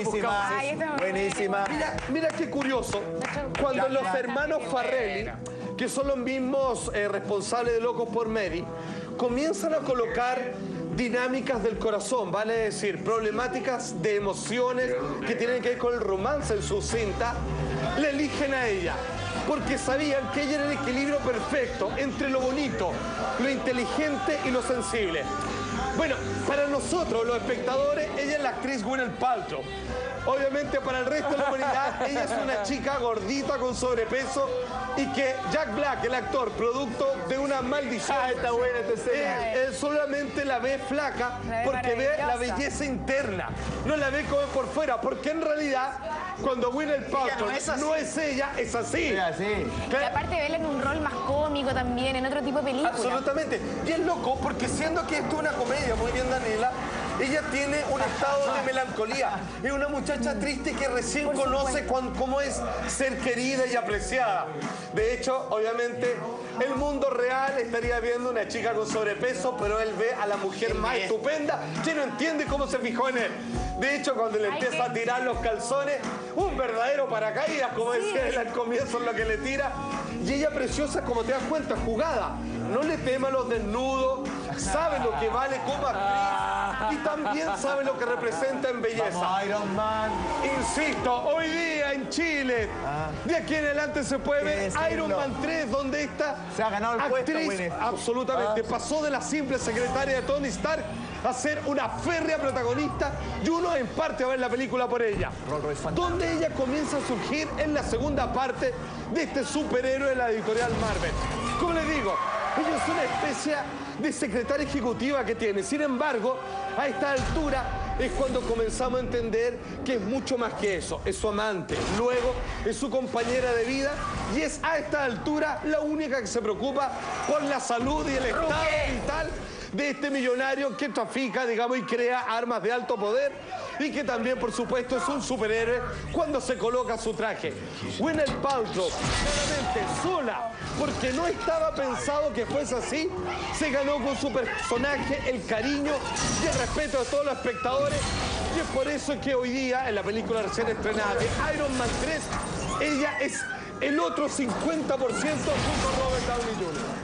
Buenísima. Mira qué curioso. Cuando los hermanos Farrelly, que son los mismos responsables de Locos por Mary, comienzan a colocar dinámicas del corazón, vale decir, problemáticas de emociones que tienen que ver con el romance en su cinta, le eligen a ella. Porque sabían que ella era el equilibrio perfecto entre lo bonito, lo inteligente y lo sensible. Bueno, para nosotros, los espectadores, ella es la actriz Gwyneth Paltrow. Obviamente, para el resto de la humanidad, ella es una chica gordita con sobrepeso y que Jack Black, el actor, producto de una maldición, está buena esta escena. Él solamente la ve flaca porque ve la belleza interna, no la ve como por fuera, porque en realidad, cuando Gwyneth Paltrow no es ella, es así. Y aparte de verla en un rol más cómico también, en otro tipo de película. Absolutamente. Y es loco porque siendo que esto es una comedia, muy bien Daniela, ella tiene un estado de melancolía. Es una muchacha triste que recién conoce cómo es ser querida y apreciada. De hecho, obviamente, el mundo real estaría viendo una chica con sobrepeso, pero él ve a la mujer más estupenda que no entiende cómo se fijó en él. De hecho, cuando le empieza a tirar los calzones, un verdadero paracaídas, como decía él al comienzo, en lo que le tira. Y ella preciosa, como te das cuenta, jugada. No le tema a los desnudos, sabe lo que vale como actriz y también sabe lo que representa en belleza. Vamos, Iron Man. Insisto, hoy día en Chile, de aquí en adelante se puede ver Iron Man 3, donde esta se ha ganado el actriz puesto, absolutamente pasó de la simple secretaria de Tony Stark a ser una férrea protagonista y uno en parte a ver la película por ella. Donde ella comienza a surgir en la segunda parte de este superhéroe de la editorial Marvel. Como les digo, ella es una especie de secretaria ejecutiva que tiene. Sin embargo, a esta altura es cuando comenzamos a entender que es mucho más que eso. Es su amante, luego es su compañera de vida y es a esta altura la única que se preocupa por la salud y el estado vital de este millonario que trafica, digamos, y crea armas de alto poder y que también, por supuesto, es un superhéroe cuando se coloca su traje. Gwyneth Paltrow, claramente sola, porque no estaba pensado que fuese así, se ganó con su personaje el cariño y el respeto de todos los espectadores y es por eso que hoy día, en la película recién estrenada de Iron Man 3, ella es el otro 50% junto a Robert Downey Jr.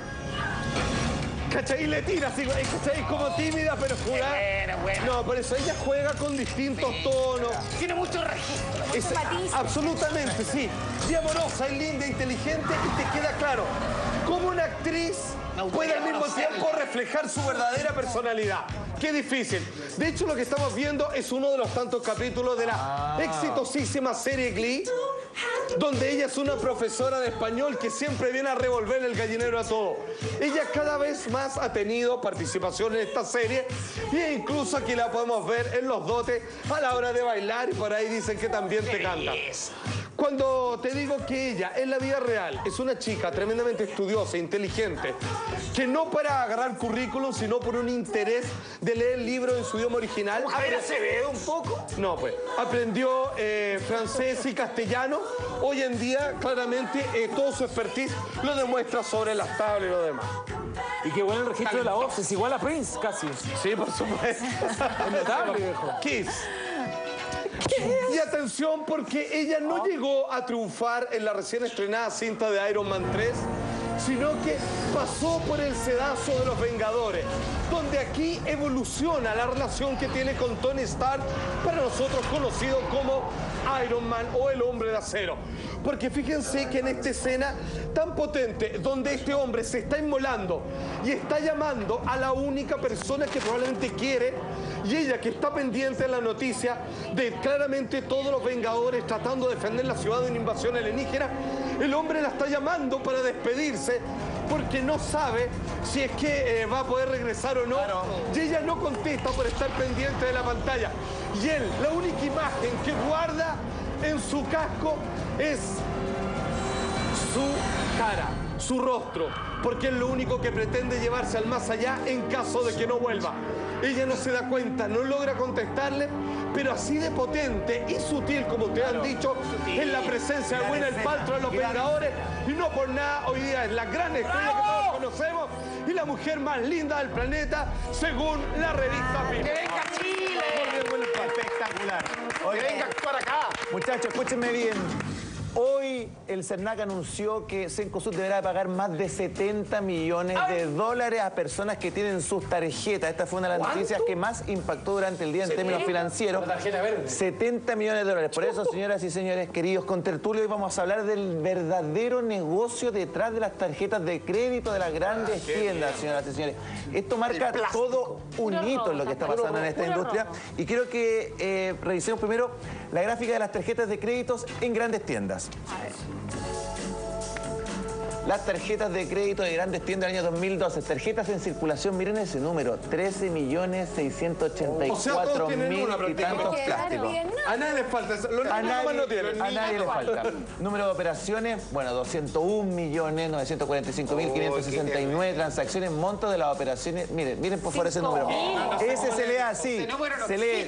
¿Cachai? Y le tira así, ¿cachai? Como tímida, pero juega. No, por eso ella juega con distintos tonos. Tiene mucho registro. Absolutamente, sí. Y amorosa, y linda, inteligente, y te queda claro cómo una actriz puede al mismo tiempo reflejar su verdadera personalidad. Qué difícil. De hecho, lo que estamos viendo es uno de los tantos capítulos de la exitosísima serie Glee, donde ella es una profesora de español que siempre viene a revolver el gallinero a todo. Ella cada vez más ha tenido participación en esta serie e incluso aquí la podemos ver en los dotes a la hora de bailar y por ahí dicen que también te canta. Cuando te digo que ella en la vida real es una chica tremendamente estudiosa, inteligente, que no para agarrar currículum, sino por un interés de leer libros en su idioma original. A ver, ¿se ve un poco? No, pues, aprendió francés y castellano. Hoy en día, claramente, todo su expertise lo demuestra sobre las tablas y lo demás. Y qué bueno el registro de la voz, es igual a Prince, casi. Sí, por supuesto. Es notable, viejo. Kiss. Y atención, porque ella no llegó a triunfar en la recién estrenada cinta de Iron Man 3, sino que pasó por el sedazo de los Vengadores, donde aquí evoluciona la relación que tiene con Tony Stark, para nosotros conocido como Iron Man o el Hombre de Acero. Porque fíjense que en esta escena tan potente, donde este hombre se está inmolando y está llamando a la única persona que probablemente quiere, y ella que está pendiente de la noticia de claramente todos los Vengadores tratando de defender la ciudad de una invasión alienígena, el hombre la está llamando para despedirse porque no sabe si es que va a poder regresar o no. Claro. Y ella no contesta por estar pendiente de la pantalla. Y él, la única imagen que guarda en su casco es su cara, su rostro, porque es lo único que pretende llevarse al más allá en caso de que no vuelva. Ella no se da cuenta, no logra contestarle, pero así de potente y sutil, como te han dicho, en la presencia de Gwyneth Paltrow de los Vengadores, y no por nada hoy día es la gran estrella que todos conocemos y la mujer más linda del planeta, según la revista People. ¡Que venga Chile! Espectacular. ¡Que venga a actuar acá! Muchachos, escúchenme bien. Hoy el CERNAC anunció que Cencosud deberá pagar más de 70 millones de dólares a personas que tienen sus tarjetas. Esta fue una de las noticias que más impactó durante el día en términos financieros. La tarjeta verde. 70 millones de dólares. Por eso, señoras y señores, queridos contertulios, hoy vamos a hablar del verdadero negocio detrás de las tarjetas de crédito de las grandes tiendas, señoras y señores. Esto marca todo un hito en lo que está pasando en esta industria. Y quiero que revisemos primero la gráfica de las tarjetas de créditos en grandes tiendas. A ver. Las tarjetas de crédito de grandes tiendas del año 2012. Tarjetas en circulación, miren ese número, 13.684.000 y tantos plásticos. A nadie le falta, los niños no tienen. A nadie le falta. Número de operaciones, bueno, 201.945.569 transacciones. Monto de las operaciones, miren por favor ese número. Ese se lee así, se lee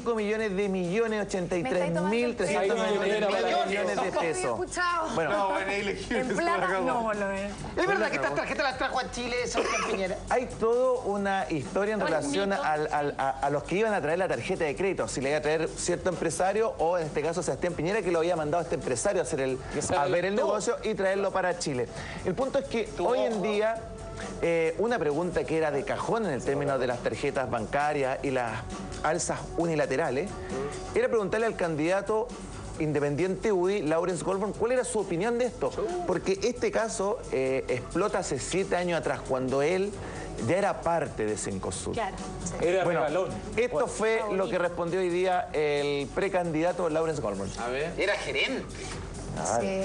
5.083.399 millones de pesos. Bueno, en plata, no. ¿Es verdad que estas tarjetas las trajo a Chile Sebastián Piñera? Hay toda una historia en relación a los que iban a traer la tarjeta de crédito. Si le iba a traer cierto empresario o en este caso Sebastián Piñera, que lo había mandado a este empresario a ver el negocio y traerlo para Chile. El punto es que hoy en día una pregunta que era de cajón en el término de las tarjetas bancarias y las alzas unilaterales era preguntarle al candidato independiente UDI, Lawrence Goldborn, ¿cuál era su opinión de esto? Porque este caso explota hace 7 años atrás, cuando él ya era parte de Cencosud. Claro. Era regalón. Esto fue lo que respondió hoy día el precandidato Lawrence Goldborn. A ver. Era gerente. Sí.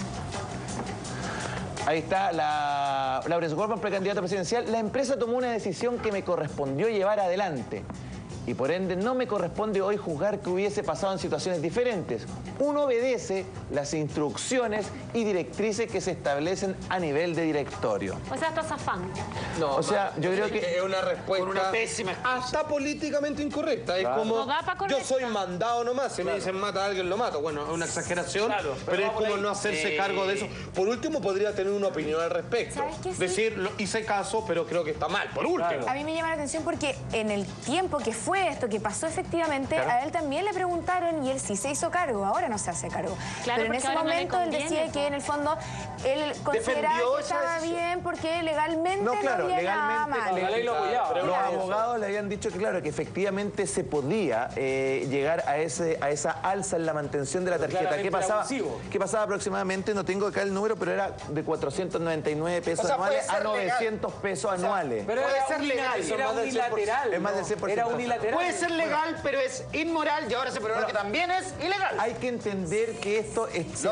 Ahí está Lawrence Goldborn, precandidato presidencial. La empresa tomó una decisión que me correspondió llevar adelante. Y por ende no me corresponde hoy juzgar que hubiese pasado en situaciones diferentes. Uno obedece las instrucciones y directrices que se establecen a nivel de directorio. O sea, estás afán. No, o sea, yo creo que es una respuesta con una pésima hasta políticamente incorrecta. Es como, No da pa' yo correcta. soy mandado nomás. Si me dicen mata a alguien, lo mato. Bueno, es una exageración, pero es como no hacerse cargo de eso. Por último, podría tener una opinión al respecto. ¿Sabes qué? Sí. Decir, hice caso, pero creo que está mal. Por último. A mí me llama la atención porque en el tiempo que fue esto, que pasó efectivamente, a él también le preguntaron y él sí se hizo cargo, ahora no se hace cargo. Claro, pero en ese porque ahora no le momento él decía conviene, que en el fondo él consideraba Defendió que esa estaba decisión. bien porque legalmente no, claro, había nada legalmente malo. La ley lo apoyaba. los abogados le habían dicho que claro, que efectivamente se podía llegar a esa alza en la mantención de la tarjeta. Claramente ¿Qué pasaba aproximadamente? No tengo acá el número, pero era de 499 pesos O sea, anuales puede a ser legal. 900 pesos anuales. Pero Puede era ser legal, era más del 100%. unilateral. Es más del 100%. Era unilateral. puede ser legal, pero es inmoral y ahora se prueba que también es ilegal. Hay que entender que esto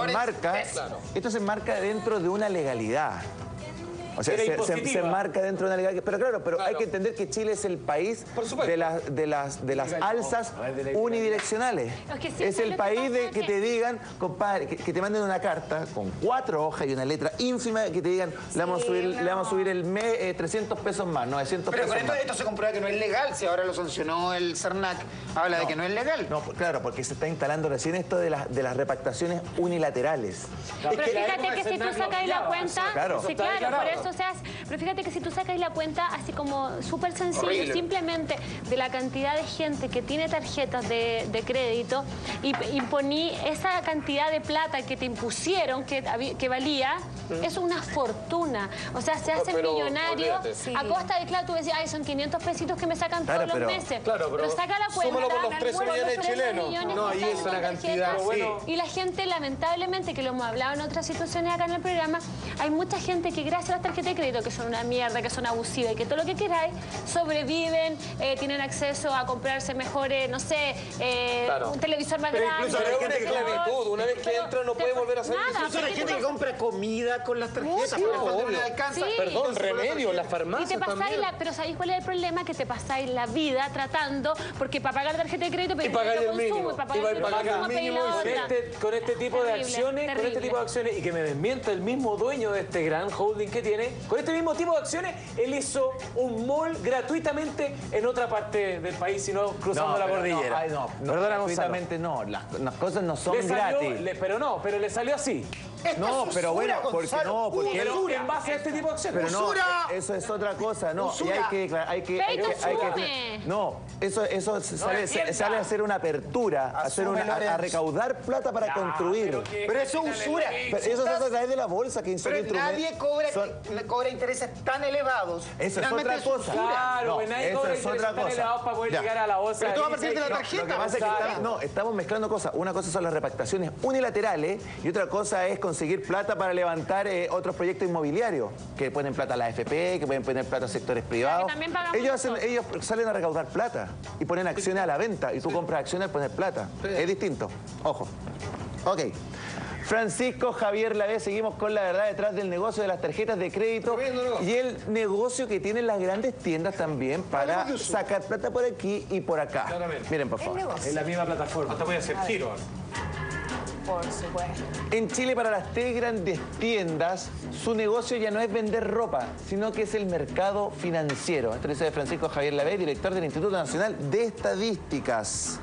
se enmarca dentro de una legalidad. O sea, se enmarca dentro de una legalidad. Pero claro, hay que entender que Chile es el país de las alzas unidireccionales. Es el país de que te digan, compadre, que te manden una carta con 4 hojas y una letra ínfima que te digan, le vamos a subir el mes 300 pesos más, 900 pesos más. Pero con esto se comprueba que no es legal, si ahora lo sancionó el CERNAC, habla de que no es legal. No, claro, porque se está instalando recién esto de las repactaciones unilaterales. Pero fíjate que si tú sacáis la cuenta, sí, claro, por eso pero fíjate que si tú sacáis la cuenta así como súper sencillo, simplemente de la cantidad de gente que tiene tarjetas de crédito y poní esa cantidad de plata que te impusieron que valía, es una fortuna. O sea, se hacen millonarios a costa de, claro, tú decías, ay, son 500 pesitos que me sacan todos los meses. Pero saca la cuenta. Súmalo por los 13 millones chilenos. No, ahí es una cantidad. Y la gente, lamentablemente, que lo hemos hablado en otras situaciones acá en el programa, hay mucha gente que gracias a las tarjetas de crédito, que son una mierda, que son abusivas y que todo lo que queráis, sobreviven, tienen acceso a comprarse mejores, no sé, un televisor más grande. Incluso hay gente que esclavitud, una vez que entra no puede volver a salir. Incluso hay gente que compra comida con las tarjetas, porque no le alcanza. Perdón, remedios, las farmacias y te pasáis también. pero ¿sabéis cuál es el problema? Que te pasáis la vida tratando, porque para pagar tarjeta de crédito, y pagar el mínimo, y para pagar el mínimo, con este tipo de acciones, y que me desmienta el mismo dueño de este gran holding que tiene, con este mismo tipo de acciones, él hizo un mall gratuitamente en otra parte del país, sino cruzando la cordillera. Perdona, gratuitamente no, las cosas no son gratis. Pero le salió así. No, pero bueno, porque pero en base a este tipo de acciones. Pero no, eso es otra cosa, no. Y hay que no, eso sale a hacer una apertura, a recaudar plata para construir. Pero eso es usura. Pero eso se hace a través de la bolsa, que pero nadie cobra intereses tan elevados. Eso es otra cosa. Claro, nadie cobra intereses tan elevados para poder llegar a la bolsa. Pero tú vas a partir de la tarjeta. Lo que pasa es que estamos mezclando cosas. Una cosa son las repactaciones unilaterales y otra cosa es conseguir plata para levantar otros proyectos inmobiliarios, que ponen plata a la AFP, que pueden poner plata a sectores privados. Ellos salen a recaudar plata y ponen acciones a la venta, y tú compras acciones al poner plata. Es distinto. Ojo. Ok. Francisco Javier Lavey, seguimos con la verdad detrás del negocio de las tarjetas de crédito y el negocio que tienen las grandes tiendas también para sacar plata por aquí y por acá. Miren, por favor. En la misma plataforma. Hasta voy a hacer giro. Por supuesto. En Chile, para las 3 grandes tiendas, su negocio ya no es vender ropa, sino que es el mercado financiero. Esto lo dice Francisco Javier Lavey, director del Instituto Nacional de Estadísticas.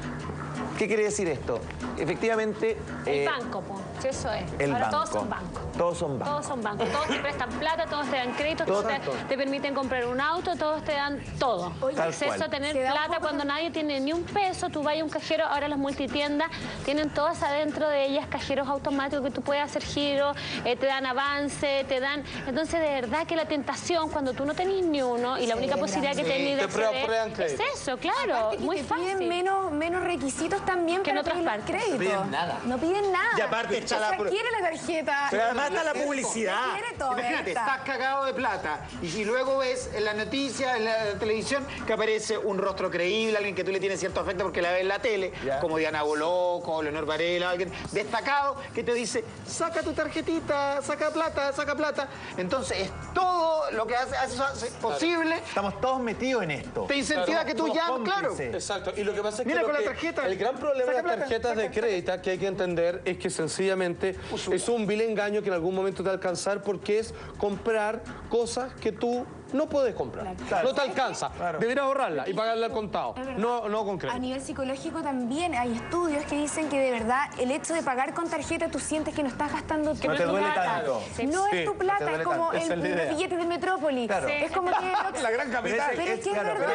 ¿Qué quiere decir esto? Efectivamente... El banco, pues, eso es. Ahora todos son bancos. Todos son bancos. Todos son bancos. Todos te prestan plata, todos te dan crédito, todos te permiten comprar un auto, todos te dan todo. Acceso a tener plata cuando nadie tiene ni un peso. Tú vas a un cajero, ahora las multitiendas tienen todas adentro de ellas cajeros automáticos que tú puedes hacer giro, te dan avance, te dan... Entonces, de verdad que la tentación, cuando tú no tenés ni uno y la única posibilidad que tenés de acceder, es eso, claro, muy fácil. Piden menos requisitos también que en para otras partes. crédito. No piden nada. No piden nada. Y aparte está la... quiere la tarjeta. Pero además está la publicidad. Quiere todo. Imagínate, estás cagado de plata y luego ves en la noticia, en la televisión, que aparece un rostro creíble, alguien que tú le tienes cierto afecto porque la ves en la tele, como Diana Boloco, Leonor Varela, alguien destacado que te dice, saca tu tarjetita, saca plata. Entonces, es todo lo que hace posible. Estamos todos metidos en esto. Te incentiva que tú llames, claro. Exacto. Y lo que pasa es Mira, que, con la tarjeta, el gran problema de las tarjetas de crédito que hay que entender es que sencillamente es un vil engaño que en algún momento te va a alcanzar, porque es comprar cosas que tú no puedes comprar. No te alcanza. Deberás ahorrarla y pagarla al contado. No con crédito. A nivel psicológico también hay estudios que dicen que de verdad el hecho de pagar con tarjeta tú sientes que no estás gastando tu plata. No te duele tanto. No es tu plata, es como los billetes de Metrópoli. Es como que... La gran capital. Pero es que es verdad.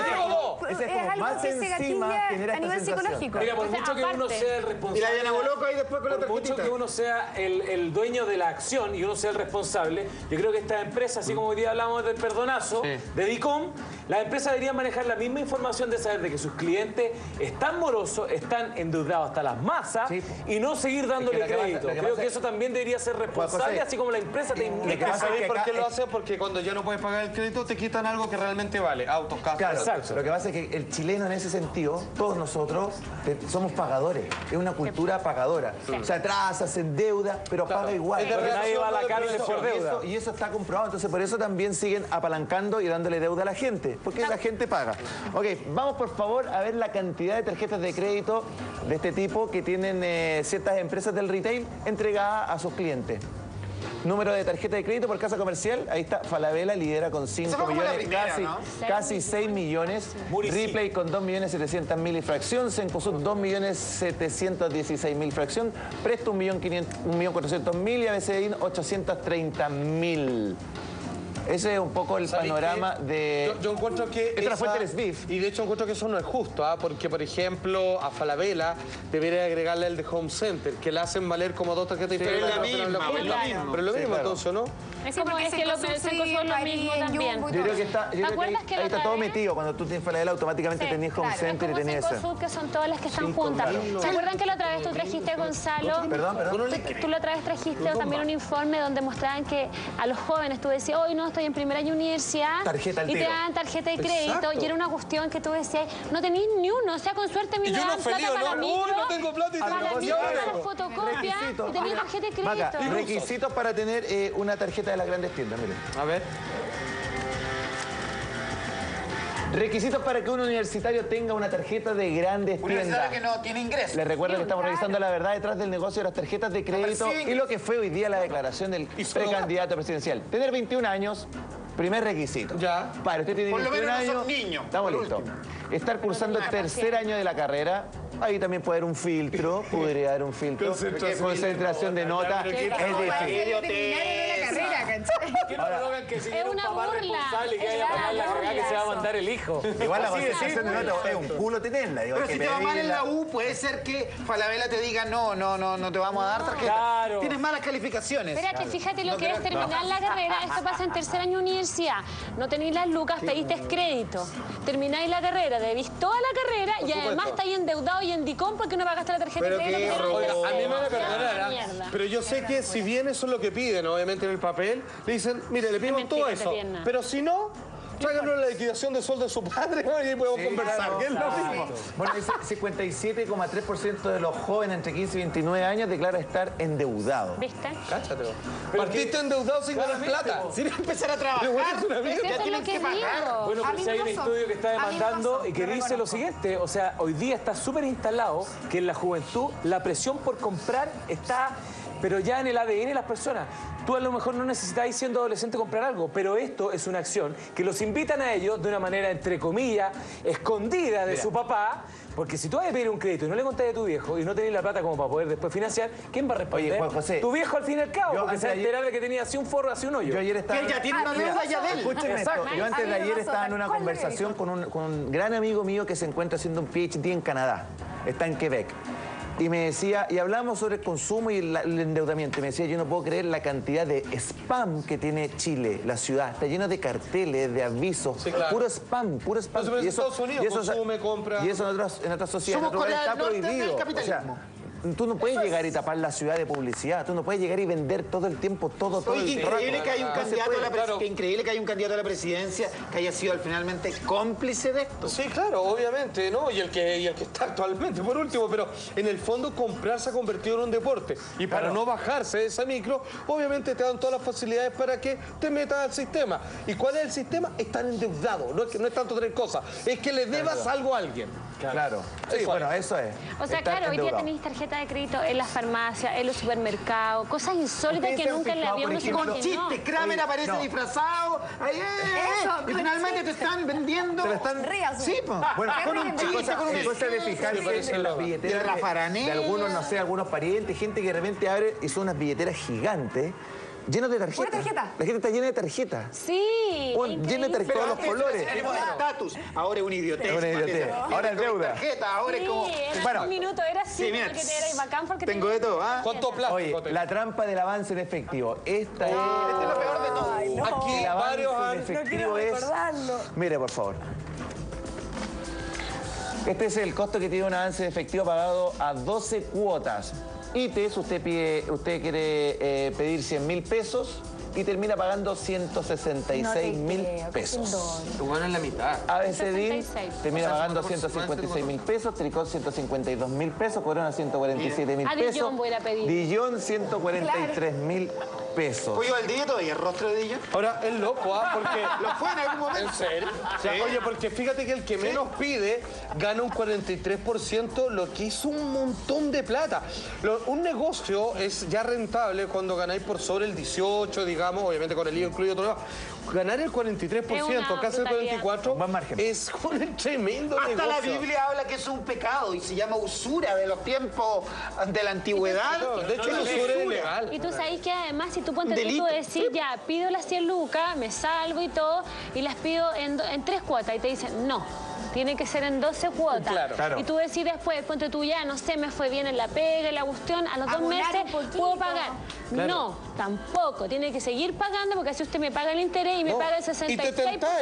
Es algo que se gatilla a nivel psicológico. Mira, por mucho que uno sea el responsable... Y la Diana Boloco ahí después con la tarjetita. Por mucho que uno sea el dueño de la acción y uno sea el responsable, yo creo que esta empresa, así como hoy día hablamos del perdonazo, de DICOM, las empresas deberían manejar la misma información de saber de que sus clientes están morosos, están endeudados hasta las masas y no seguir dándole crédito. Creo que eso también debería ser responsable, así como la empresa te indica. ¿Sabes por qué lo hacen? Porque cuando ya no puedes pagar el crédito te quitan algo que realmente vale. Autos, casas. Claro, exacto. Lo que pasa es que el chileno en ese sentido, todos nosotros somos pagadores. Es una cultura pagadora. Se atrasa, se endeuda, pero paga igual. Nadie va a la cárcel por deuda. Y eso está comprobado. Entonces, por eso también siguen apalancando y dándole deuda a la gente. Porque la gente paga. Ok, vamos por favor a ver la cantidad de tarjetas de crédito de este tipo que tienen ciertas empresas del retail entregadas a sus clientes. Número de tarjeta de crédito por casa comercial, ahí está, Falabella lidera con 5 millones, primera, ¿no? casi 6 millones, Ripley con 2.700.000 y fracción, Cencosud 2.716.000 fracción, Presto 1.400.000 y ABCDIN 830.000. Ese es un poco el panorama de... Yo encuentro que... Esta es la fuente del SBIF. Y de hecho encuentro que eso no es justo, porque por ejemplo a Falabella debería agregarle el de Home Center, que la hacen valer como dos tarjetas diferentes. Pero es la misma. Pero es lo mismo entonces, ¿no? Es como es que los Cencosud son lo mismo también. Yo creo que está, ahí está todo metido. Cuando tú tienes Falabella automáticamente tenés Home Center y tenés eso. Cencosud, que son todas las que están juntas. ¿Se acuerdan que la otra vez tú trajiste, Gonzalo? Perdón. Tú la otra vez trajiste también un informe donde mostraban que a los jóvenes tú decías, hoy no, estoy en primer año universidad. Tarjeta y te dan tarjeta de crédito. Exacto. Y era una cuestión que tú decías, no tenéis ni uno. O sea, con suerte me dan plata para la micro. no tengo plata y para la micro, para la tengo fotocopia. Y tenía tarjeta de crédito. Maca, requisitos para tener una tarjeta de las grandes tiendas, mire. A ver. Requisitos para que un universitario tenga una tarjeta de grandes tiendas. Universitario que no tiene ingreso. Les recuerdo que estamos revisando la verdad detrás del negocio de las tarjetas de crédito y lo que fue hoy día la declaración del precandidato presidencial. Tener 21 años, primer requisito. Ya. Para usted tiene Por lo 21 menos no años. son niños, Estamos por listos. último. Estar cursando el tercer año de la carrera. Ahí también puede haber un filtro, podría haber un filtro. Concentración de nota. Es difícil. Es una burla. Que se va a mandar el hijo. Igual la concentración de nota es un culo tenerla. Pero si te va mal en la U, puede ser que Falabella te diga, no te vamos a dar tarjeta. Claro. Tienes malas calificaciones. Espérate, fíjate lo que es terminar la carrera. Esto pasa en tercer año de universidad. No tenéis las lucas, pediste crédito. Termináis la carrera, debís toda la carrera y además estáis endeudado y en DICOM porque no pagaste la tarjeta de crédito. A mí me van a perdonar, pero yo sé que si bien eso es lo que piden, obviamente en el papel, le dicen, mire, le pedimos todo eso, pero si no, tráiganos la liquidación de sueldo de su padre y podemos conversar, que es lo mismo. Bueno, dice 57,3% de los jóvenes entre 15 y 29 años declara estar endeudados. ¿Viste? Cáchatelo. Partiste endeudado sin ganar plata. Sin empezar a trabajar. Ya tienes que pagar. Bueno, pero si hay un estudio que está demandando y que dice lo siguiente, o sea, hoy día está súper instalado que en la juventud la presión por comprar está, pero ya en el ADN de las personas. Tú a lo mejor no necesitáis siendo adolescente comprar algo, pero esto es una acción que los invitan a ellos de una manera, entre comillas, escondida de su papá, porque si tú vas a pedir un crédito y no le contáis a tu viejo y no tenés la plata como para poder después financiar, ¿quién va a responder? Oye, Juan José, tu viejo al fin y al cabo, porque se va a ayer- enterar de que tenía así un forro, así un hoyo. Yo ayer estaba... Que ya tiene una deuda ya de él. Escúcheme esto. Exacto. Yo antes de ayer estaba en una conversación con un gran amigo mío que se encuentra haciendo un PhD en Canadá. Está en Quebec. Y me decía, y hablamos sobre el consumo y el endeudamiento. Y me decía, yo no puedo creer la cantidad de spam que tiene Chile, la ciudad. Está lleno de carteles, de avisos. Sí, claro. Puro spam, puro spam. Pero en Estados Unidos consume, compra. Y eso en otras sociedades, Somos en otros lugares está Corea del Norte del prohibido. O capitalismo. sea, tú no puedes llegar y tapar la ciudad de publicidad. Tú no puedes llegar y vender todo el tiempo, todo Oye, el increíble rato. que hay un No se candidato puede. a la que increíble que hay un candidato a la presidencia que haya sido finalmente cómplice de esto. Sí, claro, obviamente, ¿no? Y el que está actualmente, por último, pero en el fondo comprar se ha convertido en un deporte. Y para no bajarse de esa micro, obviamente te dan todas las facilidades para que te metas al sistema. ¿Y cuál es el sistema? Estar endeudado. No es tanto tener cosas, es que le debas algo a alguien. Claro. Sí, bueno, eso es. O sea, estar claro, hoy día endeudado. tenéis tarjeta de crédito en las farmacias, en los supermercados, cosas insólitas Ustedes que se han nunca en la fijado, vida por uno se ejemplo, Con imaginó. chistes, Kramer aparece disfrazado. Ahí, y finalmente te están vendiendo. Te la están... Sí, pues. Bueno, con un chiste, con un es cosa de fijarse en las billeteras de Rafa de Araneda. algunos, no sé, algunos parientes, gente que de repente abre y son unas billeteras gigantes, llenas de tarjetas. ¿Pura tarjeta? La gente está llena de tarjetas. Sí. Llena de tarjetas, todos los colores. Tenemos estatus. Ahora es una idiotez. Ahora es una idiotez. Ahora es deuda. Tarjeta, ahora es como. Sí, en Bueno. un minuto era así, Sí, mira, porque te era bacán porque tengo de todo, ¿ah? ¿Cuánto plástico Oye, tengo? la trampa del avance en efectivo. Esta es... Este es lo peor de todo. Ay, no. Aquí El avance varios en han... No efectivo quiero es... recordarlo. Mire, por favor. Este es el costo que tiene un avance de efectivo pagado a 12 cuotas. ITES, usted quiere pedir 100.000 pesos y termina pagando 166.000 pesos. Tú ganas la mitad. ABC Dean termina pagando 156.000 pesos, Tricot 152.000 pesos, Corona 147.000 pesos. Dijon voy a pedir. Dijon 143.000 pesos. ¿Pollo al día todavía el rostro de Dijon? Ahora, es loco, ¿ah? Porque... ¿Lo fue en algún momento? ¿En serio? Sí. Oye, porque fíjate que el que menos pide gana un 43%, lo que es un montón de plata. Un negocio es ya rentable cuando ganáis por sobre el 18, digamos, obviamente con el IVA incluido todo. Ganar el 43%, casi el 44%, es un tremendo negocio. Hasta la Biblia habla que es un pecado y se llama usura de los tiempos de la antigüedad. Claro, de hecho, la usura es ilegal. Y tú sabes que además, si tú ponte tú decir, ya, pido las 100 lucas, me salgo y todo, y las pido en 3 cuotas, y te dicen, no. Tiene que ser en 12 cuotas. Claro. Y tú decís después, ponte tú ya, no sé, me fue bien en la pega, la cuestión, a los 2 meses puedo pagar. Claro. No, tampoco. Tiene que seguir pagando porque así usted me paga el interés y me paga el 66%. Y te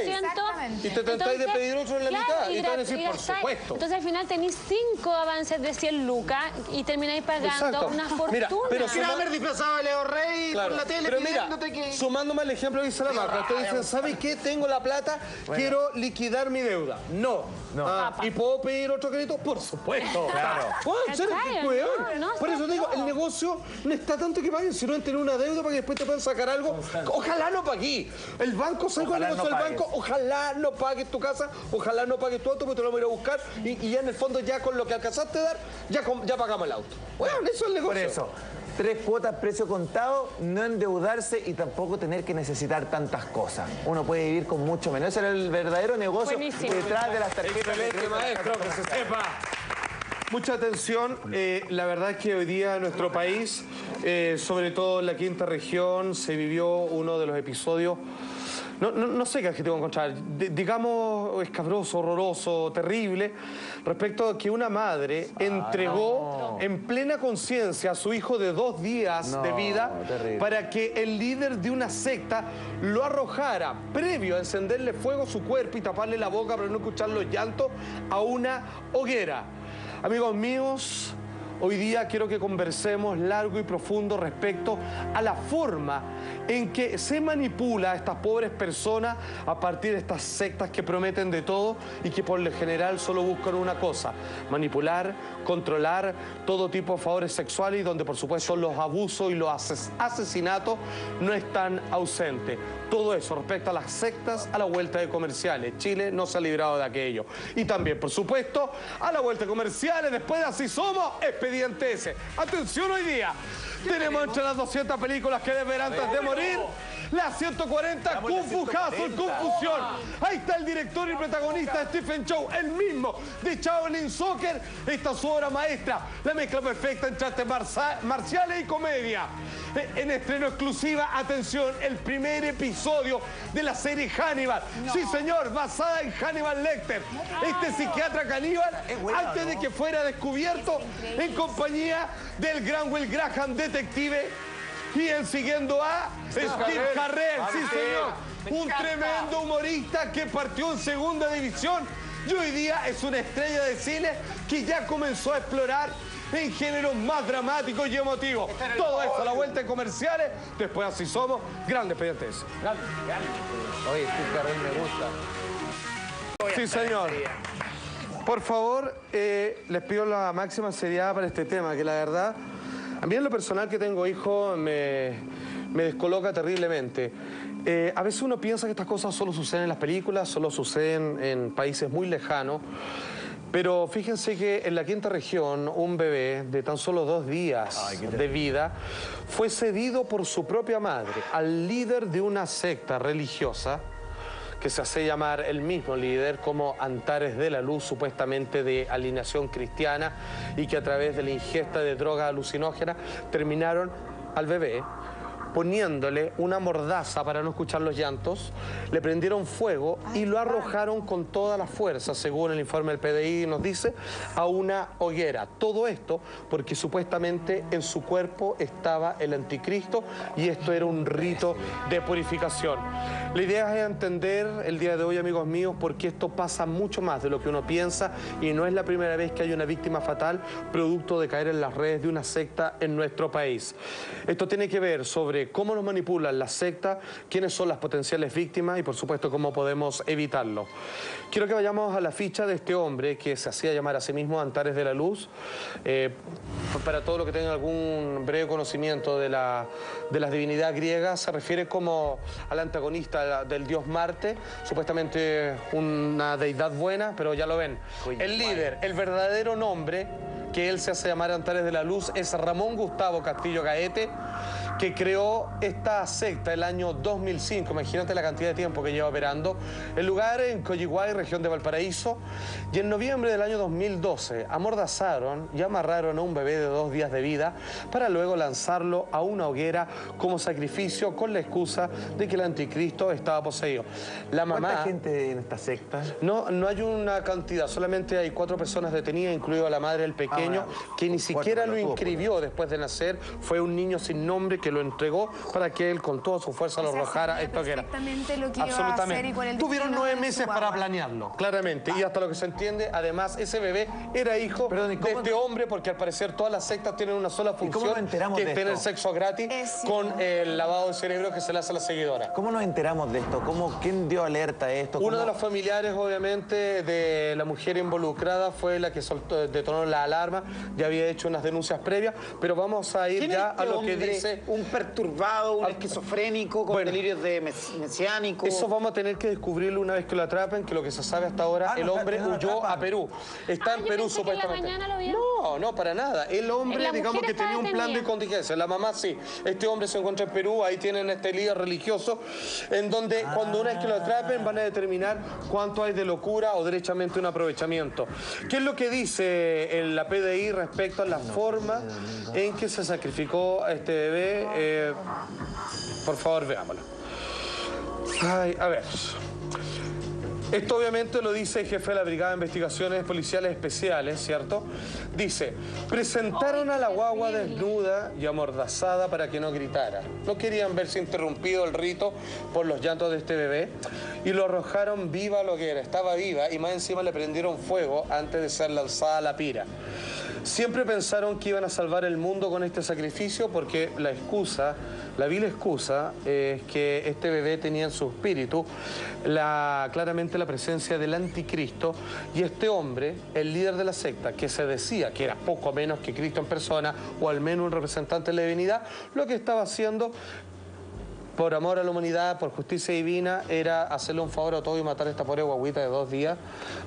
tentáis de pedir otro en la mitad. Y te van a decir, por supuesto. Entonces al final tenéis 5 avances de 100 lucas y termináis pagando una fortuna. Mira, pero Kramer disfrazado de Leo Rey por la tele pidiéndote que... Sumándome al ejemplo que dice la marca, ustedes dicen, ¿sabe qué? Tengo la plata, quiero liquidar mi deuda. No. ¿Y puedo pedir otro crédito? Por supuesto. Claro. Por eso digo, el negocio no está tanto que paguen, sino en tener una deuda para que después te puedan sacar algo. Ojalá no pagué. El banco, salgo al negocio del banco, ojalá no pagues tu casa, ojalá no pagues tu auto, porque te lo voy a ir a buscar y ya en el fondo ya con lo que alcanzaste a dar, ya pagamos el auto. Bueno, eso es el negocio. Por eso. 3 cuotas, precio contado, no endeudarse y tampoco tener que necesitar tantas cosas. Uno puede vivir con mucho menos. Ese era el verdadero negocio detrás de las tarjetas. Excelente, maestro, que se sepa. Mucha atención. La verdad es que hoy día en nuestro país, sobre todo en la quinta región, se vivió uno de los episodios, no sé qué adjetivo encontrar, digamos escabroso, horroroso, terrible, respecto a que una madre entregó en plena conciencia a su hijo de 2 días de vida para que el líder de una secta lo arrojara, previo a encenderle fuego a su cuerpo y taparle la boca para no escuchar los llantos, a una hoguera. Amigos míos, hoy día quiero que conversemos largo y profundo respecto a la forma en que se manipula a estas pobres personas a partir de estas sectas que prometen de todo y que por lo general solo buscan una cosa: manipular, controlar todo tipo de favores sexuales y donde por supuesto los abusos y los asesinatos no están ausentes. Todo eso respecto a las sectas a la vuelta de comerciales. Chile no se ha librado de aquello. Y también, por supuesto, a la vuelta de comerciales, después de Así Somos, Expediente S. Atención hoy día. Tenemos entre las 200 películas que deben ver antes de morir, las 140 Kung Fu Hustle, Confusión. Ahí está el director y protagonista Stephen Chow, el mismo de Shaolin Soccer. Esta es su obra maestra, la mezcla perfecta entre artes marciales y comedia. En estreno exclusiva, atención, el primer episodio de la serie Hannibal. Sí, señor, basada en Hannibal Lecter. Este psiquiatra caníbal, antes de que fuera descubierto en compañía del gran Will Graham, detective, y en siguiendo a Steve Carell, sí señor, un tremendo humorista que partió en segunda división y hoy día es una estrella de cine que ya comenzó a explorar en géneros más dramáticos y emotivos. Todo esto a la vuelta de comerciales, después Así Somos, grandes Expediente S. Oye, Steve Carell me gusta. Sí, señor. Por favor, les pido la máxima seriedad para este tema, que la verdad, a mí en lo personal que tengo hijos me descoloca terriblemente. A veces uno piensa que estas cosas solo suceden en las películas, solo suceden en países muy lejanos, pero fíjense que en la quinta región un bebé de tan solo 2 días de vida fue cedido por su propia madre al líder de una secta religiosa que se hace llamar el mismo líder como Antares de la Luz, supuestamente de alineación cristiana, y que a través de la ingesta de drogas alucinógenas terminaron al bebé poniéndole una mordaza para no escuchar los llantos, le prendieron fuego y lo arrojaron con toda la fuerza, según el informe del PDI nos dice, a una hoguera. Todo esto porque supuestamente en su cuerpo estaba el anticristo y esto era un rito de purificación. La idea es entender el día de hoy, amigos míos, porque esto pasa mucho más de lo que uno piensa y no es la primera vez que hay una víctima fatal producto de caer en las redes de una secta en nuestro país. Esto tiene que ver sobre sobre cómo nos manipulan las sectas, quiénes son las potenciales víctimas y, por supuesto, cómo podemos evitarlo. Quiero que vayamos a la ficha de este hombre que se hacía llamar a sí mismo Antares de la Luz. Para todo lo que tenga algún breve conocimiento de las divinidades griegas, se refiere como al antagonista del dios Marte, supuestamente una deidad buena, pero ya lo ven. El líder, el verdadero nombre que él se hace llamar Antares de la Luz es Ramón Gustavo Castillo Gaete, que creó esta secta el año 2005. Imagínate la cantidad de tiempo que lleva operando. El lugar en Coyihuay, región de Valparaíso. Y en noviembre del año 2012 amordazaron y amarraron a un bebé de 2 días de vida para luego lanzarlo a una hoguera como sacrificio con la excusa de que el anticristo estaba poseído. La mamá... ¿Cuánta gente en esta secta? No hay una cantidad, solamente hay 4 personas detenidas, incluido la madre del pequeño, que ni siquiera lo inscribió después de nacer. Fue un niño sin nombre que lo entregó para que él con toda su fuerza lo arrojara a esta hoguera. Exactamente lo que iba a hacer y con el Tuvieron 9 meses para planearlo, claramente. Y hasta lo que se entiende, además, ese bebé era hijo de este hombre, porque al parecer todas las sectas tienen una sola función, que es tener sexo gratis con el lavado de cerebro que se le hace a la seguidora. ¿Cómo nos enteramos de esto? ¿Quién dio alerta a esto? Uno de los familiares, obviamente, de la mujer involucrada fue la que detonó la alarma. Ya había hecho unas denuncias previas, pero vamos a ir ya a lo que dice... Un perturbado, un esquizofrénico, con delirios de mesiánico. Eso vamos a tener que descubrirlo una vez que lo atrapen, que lo que se sabe hasta ahora, el hombre huyó a Perú. Está en Perú, supuestamente. No, para nada. El hombre, digamos que tenía un plan de contingencia. La mamá sí. Este hombre se encuentra en Perú, ahí tienen este líder religioso, en donde cuando una vez que lo atrapen van a determinar cuánto hay de locura o derechamente un aprovechamiento. ¿Qué es lo que dice la PDI respecto a la forma en que se sacrificó a este bebé? Por favor, veámoslo. A ver. Esto obviamente lo dice el jefe de la Brigada de Investigaciones Policiales Especiales, ¿cierto? Dice, presentaron a la guagua desnuda y amordazada para que no gritara. No querían verse interrumpido el rito por los llantos de este bebé y lo arrojaron viva a la hoguera. Estaba viva y más encima le prendieron fuego antes de ser lanzada a la pira. Siempre pensaron que iban a salvar el mundo con este sacrificio porque la vil excusa es que este bebé tenía en su espíritu claramente la presencia del anticristo, y este hombre, el líder de la secta, que se decía que era poco menos que Cristo en persona, o al menos un representante de la divinidad, lo que estaba haciendo, por amor a la humanidad, por justicia divina, era hacerle un favor a todo y matar a esta pobre guaguita de 2 días,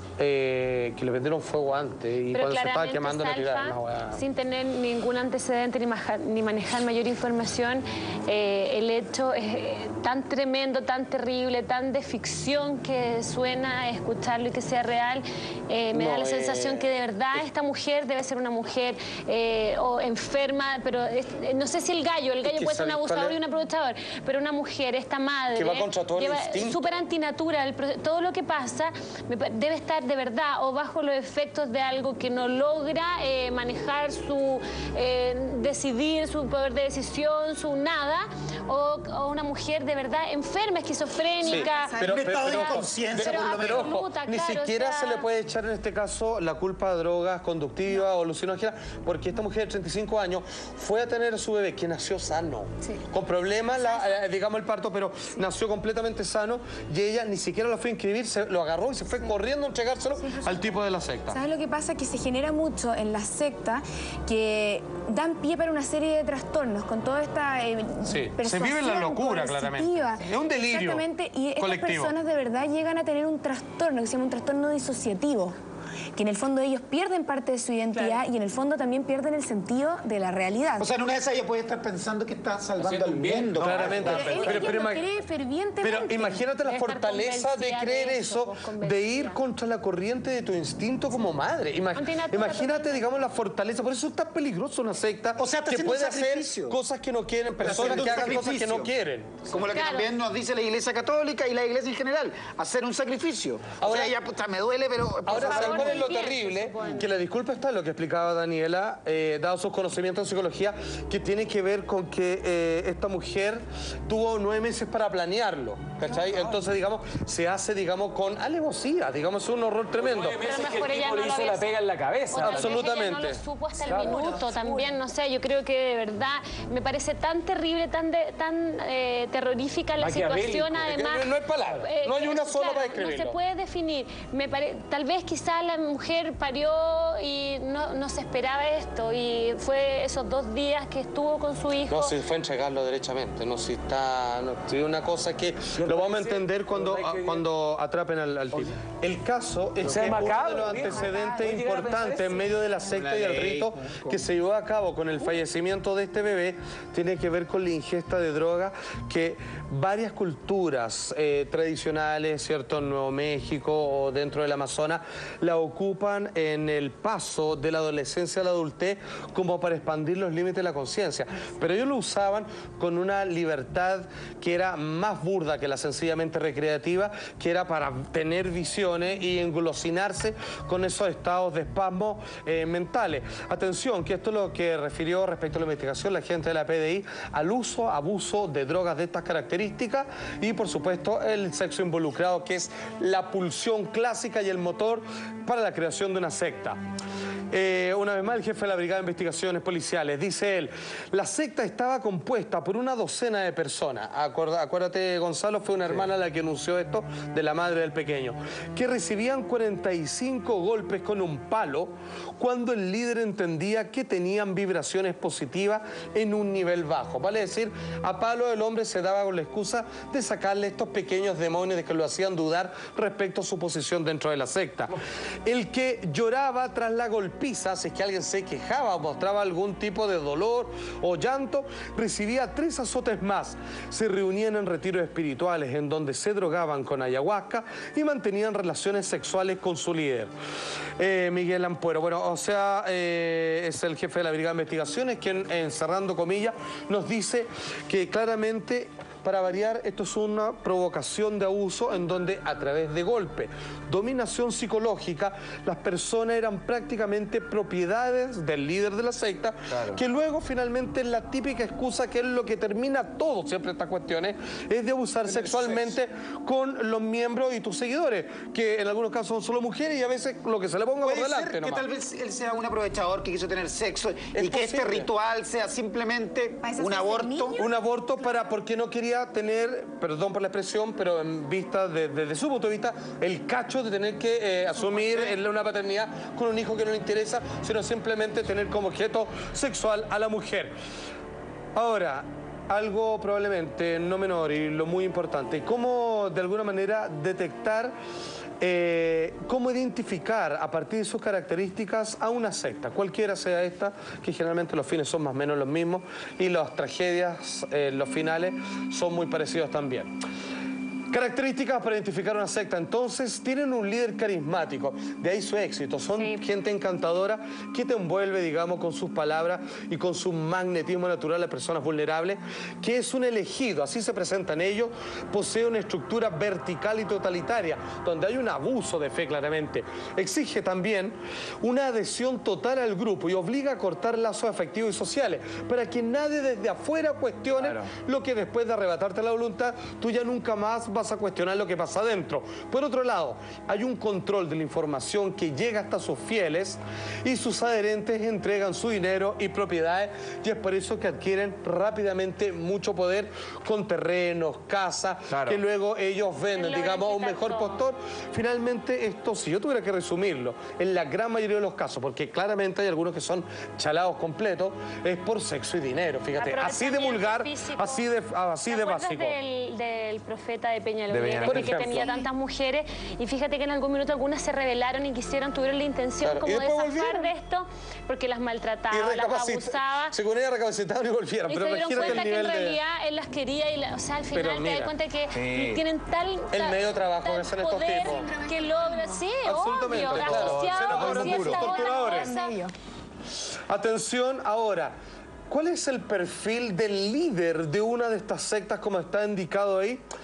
que le prendieron fuego antes y pero cuando se estaba quemando la tiraron. Sin tener ningún antecedente ni manejar mayor información, el hecho es tan tremendo, tan terrible, tan de ficción que suena escucharlo y que sea real. Me da la sensación que de verdad esta mujer debe ser una mujer o enferma, pero no sé si el gallo puede ser un abusador y un aprovechador, pero una mujer, esta madre, que va contra todo el instinto, súper antinatural, todo lo que pasa debe estar de verdad o bajo los efectos de algo que no logra manejar su decidir, su poder de decisión, su nada, o una mujer de verdad enferma, esquizofrénica, sí, pero de inconsciencia, pero ojo, ni siquiera se le puede echar en este caso la culpa a drogas conductivas o alucinógenas, porque esta mujer de 35 años fue a tener a su bebé que nació sano, con problemas, digamos el parto, pero nació completamente sano, y ella ni siquiera lo fue a inscribir, lo agarró y se fue corriendo a entregárselo al tipo de la secta. ¿Sabes lo que pasa? Que se genera mucho en la secta que dan pie para una serie de trastornos con toda esta se vive en la locura, claramente. Es un delirio. Exactamente, y estas personas de verdad llegan a tener un trastorno que se llama un trastorno disociativo, que en el fondo ellos pierden parte de su identidad y en el fondo también pierden el sentido de la realidad. O sea, en una de esas ella puede estar pensando que está salvando al mundo. Claramente. Pero imagínate la fortaleza de creer eso, de ir contra la corriente de tu instinto como madre. Imagínate, digamos, la fortaleza. Por eso es tan peligroso una secta, o sea, que puede hacer cosas que no quieren, personas que hagan cosas que no quieren. Como lo que también nos dice la Iglesia Católica y la Iglesia en general, hacer un sacrificio. Ahora, o sea, ella, puta, me duele, pero por favor, ¿cuál es lo terrible? Que la disculpa está en lo que explicaba Daniela, dado sus conocimientos en psicología, que tiene que ver con que esta mujer tuvo 9 meses para planearlo, ¿cachai? Entonces, digamos, se hace, digamos, con alevosía, digamos, es un horror tremendo. 9 meses que el tipo le hizo la pega en la cabeza. Absolutamente. Ella no lo supo hasta el minuto también, no sé, yo creo que de verdad me parece tan terrible, tan terrorífica la situación, además. No hay palabra, no hay una sola para describirlo. No se puede definir. Tal vez quizá la mujer parió y no se esperaba esto y fue esos 2 días que estuvo con su hijo. No, si fue entregarlo derechamente, no si está... No, si una cosa que lo vamos a entender cuando atrapen al tipo. El caso es que uno de los antecedentes importantes en medio de la secta y el rito que se llevó a cabo con el fallecimiento de este bebé tiene que ver con la ingesta de droga que varias culturas tradicionales, ¿cierto?, en Nuevo México o dentro del Amazonas, la ocupan en el paso de la adolescencia a la adultez como para expandir los límites de la conciencia. Pero ellos lo usaban con una libertad que era más burda que la sencillamente recreativa, que era para tener visiones y engolosinarse con esos estados de espasmo mentales. Atención, que esto es lo que refirió respecto a la investigación la gente de la PDI al uso, abuso de drogas de estas características y, por supuesto, el sexo involucrado, que es la pulsión clásica y el motor para la creación de una secta. Una vez más, el jefe de la Brigada de Investigaciones Policiales, dice él, la secta estaba compuesta por una docena de personas. Acuérdate, Gonzalo, fue una hermana la que anunció esto, de la madre del pequeño, que recibían 45 golpes con un palo cuando el líder entendía que tenían vibraciones positivas en un nivel bajo. Vale decir, a palo el hombre se daba con la excusa de sacarle estos pequeños demonios de que lo hacían dudar respecto a su posición dentro de la secta. El que lloraba tras la golpiza, si es que alguien se quejaba o mostraba algún tipo de dolor o llanto, recibía 3 azotes más. Se reunían en retiros espirituales en donde se drogaban con ayahuasca y mantenían relaciones sexuales con su líder. Miguel Ampuero, bueno, o sea, es el jefe de la Brigada de Investigaciones quien, cerrando comillas, nos dice que claramente, para variar, esto es una provocación de abuso en donde a través de golpe, dominación psicológica, las personas eran prácticamente propiedades del líder de la secta, que luego finalmente la típica excusa, que es lo que termina todo siempre estas cuestiones, es de abusar sexualmente con los miembros y tus seguidores, que en algunos casos son solo mujeres y a veces lo que se le ponga por delante. Que tal vez él sea un aprovechador que quiso tener sexo y que este ritual sea simplemente un aborto. Un aborto porque no quería tener, perdón por la expresión, pero en vista desde su punto de vista, el cacho de tener que asumir una paternidad con un hijo que no le interesa, sino simplemente tener como objeto sexual a la mujer. Ahora, algo probablemente no menor y lo muy importante, cómo de alguna manera detectar, cómo identificar a partir de sus características a una secta, cualquiera sea esta, que generalmente los fines son más o menos los mismos y las tragedias, los finales, son muy parecidos también. Características para identificar una secta. Entonces, tienen un líder carismático, de ahí su éxito. Son gente encantadora que te envuelve, digamos, con sus palabras y con su magnetismo natural a personas vulnerables, que es un elegido, así se presentan ellos. Posee una estructura vertical y totalitaria, donde hay un abuso de fe claramente. Exige también una adhesión total al grupo y obliga a cortar lazos afectivos y sociales, para que nadie desde afuera cuestione lo que después de arrebatarte la voluntad, tú ya nunca más vas a cuestionar lo que pasa adentro. Por otro lado, hay un control de la información que llega hasta sus fieles y sus adherentes entregan su dinero y propiedades, y es por eso que adquieren rápidamente mucho poder con terrenos, casas, que luego ellos venden, digamos, a un mejor postor. Finalmente, esto, si yo tuviera que resumirlo, en la gran mayoría de los casos, porque claramente hay algunos que son chalados completos, es por sexo y dinero, fíjate, así de vulgar, así de básico. Del profeta de Peñalolén, que tenía tantas mujeres, y fíjate que en algún minuto algunas se rebelaron y tuvieron la intención como de zafar de esto, porque las maltrataba, las abusaba. Según ella recapacitaron y volvieron. Y pero se dieron cuenta que en realidad él las quería, y o sea, al final te das cuenta que tienen el medio trabajo que hacen estos tipos. Que logra, obvio, asociado torturadores. Atención ahora. ¿Cuál es el perfil del líder de una de estas sectas como está indicado ahí?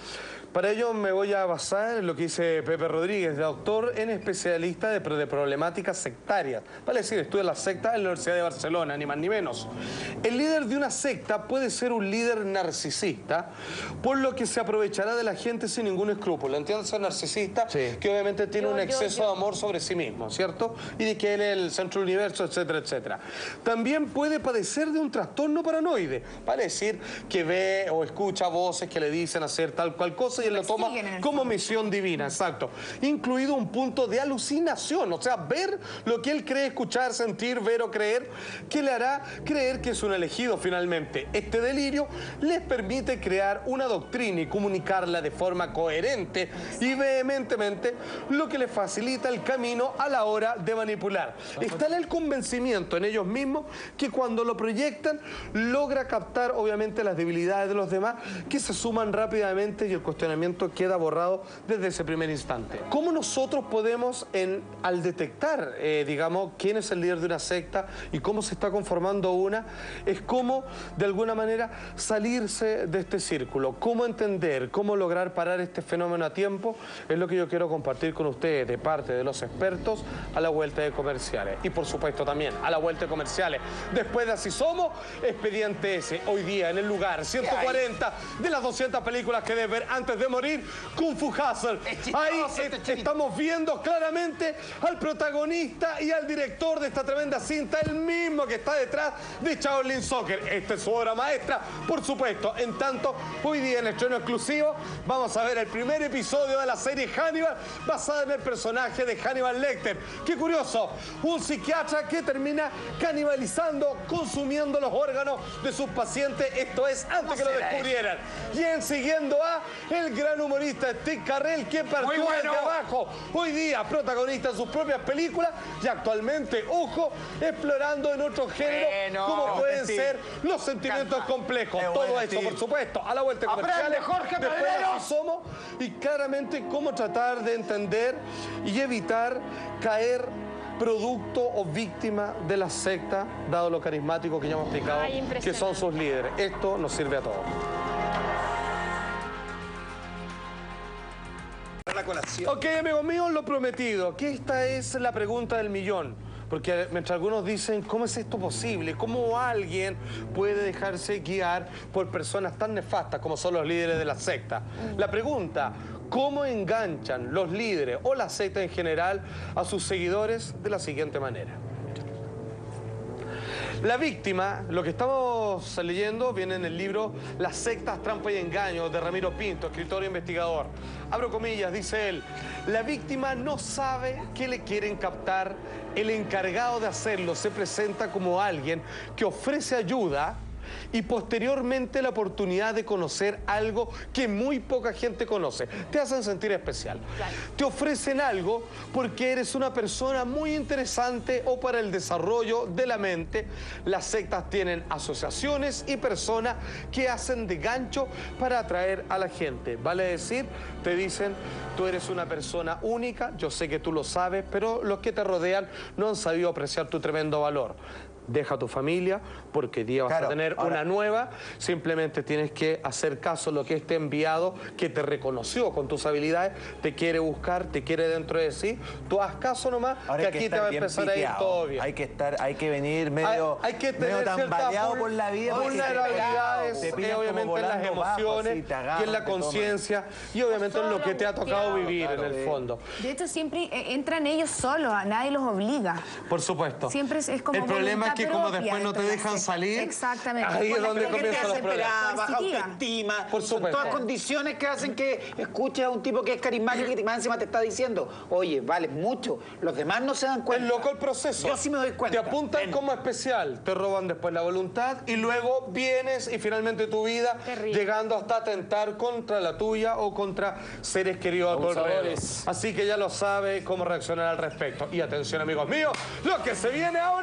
Para ello me voy a basar en lo que dice Pepe Rodríguez, doctor en especialista de problemáticas sectarias. Vale decir, estudia la secta en la Universidad de Barcelona, ni más ni menos. El líder de una secta puede ser un líder narcisista, por lo que se aprovechará de la gente sin ningún escrúpulo. ¿Entiendes? Ser narcisista, sí, que obviamente tiene un exceso de amor sobre sí mismo, ¿cierto? Y de que él es el centro del universo, etcétera, etcétera. También puede padecer de un trastorno paranoide. Vale decir, que ve o escucha voces que le dicen hacer tal cual cosa y él lo toma como misión divina, exacto. Incluido un punto de alucinación, o sea, ver lo que él cree, escuchar, sentir, ver o creer, que le hará creer que es un elegido finalmente. Este delirio les permite crear una doctrina y comunicarla de forma coherente y vehementemente, lo que les facilita el camino a la hora de manipular. Está el convencimiento en ellos mismos que cuando lo proyectan logra captar obviamente las debilidades de los demás, que se suman rápidamente y el cuestionamiento queda borrado desde ese primer instante. ¿Cómo nosotros podemos, al detectar, digamos, quién es el líder de una secta y cómo se está conformando una, es cómo, de alguna manera, salirse de este círculo? ¿Cómo entender, cómo lograr parar este fenómeno a tiempo? Es lo que yo quiero compartir con ustedes de parte de los expertos a la vuelta de comerciales. Y, por supuesto, también a la vuelta de comerciales. Después de Así Somos, Expediente S. Hoy día, en el lugar 140 de las 200 películas que debes ver antes de morir, Kung Fu Hustle. Ahí estamos viendo claramente al protagonista y al director de esta tremenda cinta, el mismo que está detrás de Shaolin Soccer. Esta es su obra maestra, por supuesto. En tanto, hoy día en estreno exclusivo vamos a ver el primer episodio de la serie Hannibal, basada en el personaje de Hannibal Lecter. Qué curioso, un psiquiatra que termina canibalizando, consumiendo los órganos de sus pacientes, esto es antes que lo descubrieran. Y siguiendo a el gran humorista Steve Carell, que partió desde abajo, hoy día protagonista en sus propias películas y actualmente, ojo, explorando en otro género como pueden ser los sentimientos complejos. Todo esto, por supuesto, a la vuelta de comerciales, después de Así Somos, y claramente cómo tratar de entender y evitar caer producto o víctima de la secta, dado lo carismático que ya hemos explicado que son sus líderes. Esto nos sirve a todos. Ok, amigos míos, lo prometido, que esta es la pregunta del millón. Porque mientras algunos dicen, ¿cómo es esto posible? ¿Cómo alguien puede dejarse guiar por personas tan nefastas como son los líderes de la secta? La pregunta, ¿cómo enganchan los líderes o la secta en general a sus seguidores? De la siguiente manera. La víctima, lo que estamos leyendo, viene en el libro Las sectas, trampa y engaño, de Ramiro Pinto, escritor e investigador. Abro comillas, dice él, la víctima no sabe qué le quieren captar, el encargado de hacerlo se presenta como alguien que ofrece ayuda y posteriormente la oportunidad de conocer algo que muy poca gente conoce. Te hacen sentir especial. Claro. Te ofrecen algo porque eres una persona muy interesante o para el desarrollo de la mente. Las sectas tienen asociaciones y personas que hacen de gancho para atraer a la gente. Vale decir, te dicen, tú eres una persona única, yo sé que tú lo sabes, pero los que te rodean no han sabido apreciar tu tremendo valor. Deja a tu familia porque día vas a tener una nueva. Simplemente tienes que hacer caso a lo que este enviado que te reconoció con tus habilidades, te quiere buscar, te quiere dentro de sí. Tú haz caso nomás, que aquí te va a empezar a ir todo bien. Hay que venir medio tambaleado por la vida. Vulnerabilidades, obviamente en las emociones y en la conciencia y obviamente en lo que te ha tocado vivir en el fondo. De hecho, siempre entran ellos solos, a nadie los obliga. Por supuesto. Siempre es como el problema es que como después no te dejan salir, exactamente, ahí es donde comienzan los problemas. Baja autoestima, por supuesto. Son todas condiciones que hacen que escuches a un tipo que es carismático y que más encima te está diciendo, oye, vales mucho, los demás no se dan cuenta. Es loco el proceso. Yo sí me doy cuenta. Te apuntan como especial, te roban después la voluntad y luego vienes y finalmente tu vida llegando hasta atentar contra la tuya o contra seres queridos a tu alrededor. Así que ya lo sabe cómo reaccionar al respecto. Y atención, amigos míos, lo que se viene ahora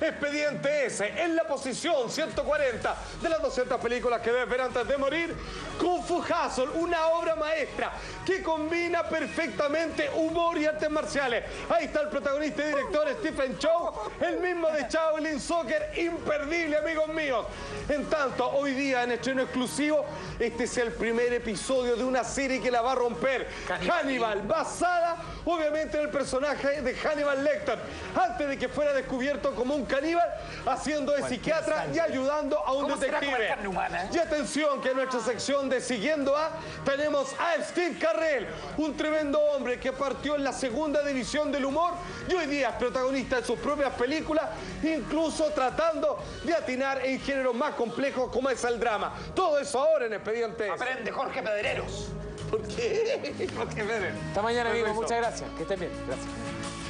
Expediente S, en la posición 140 de las 200 películas que debes ver antes de morir. Kung Fu Hustle, una obra maestra que combina perfectamente humor y artes marciales. Ahí está el protagonista y director Stephen Chow, el mismo de Shaolin Soccer, imperdible, amigos míos. En tanto, hoy día en estreno exclusivo, este es el primer episodio de una serie que la va a romper. Hannibal, basada obviamente en el personaje de Hannibal Lecter, antes de que fuera descubierto como un caníbal, haciendo de psiquiatra y ayudando a un detective. Y atención, que en nuestra sección de Siguiendo A tenemos a Steve Carell, un tremendo hombre que partió en la segunda división del humor y hoy día es protagonista de sus propias películas, incluso tratando de atinar en géneros más complejos como es el drama. Todo eso ahora en Expediente. Aprende, Jorge Pedreros. ¿Por qué? Jorge Pedreros. Hasta mañana, amigos. Muchas gracias. Que estén bien. Gracias.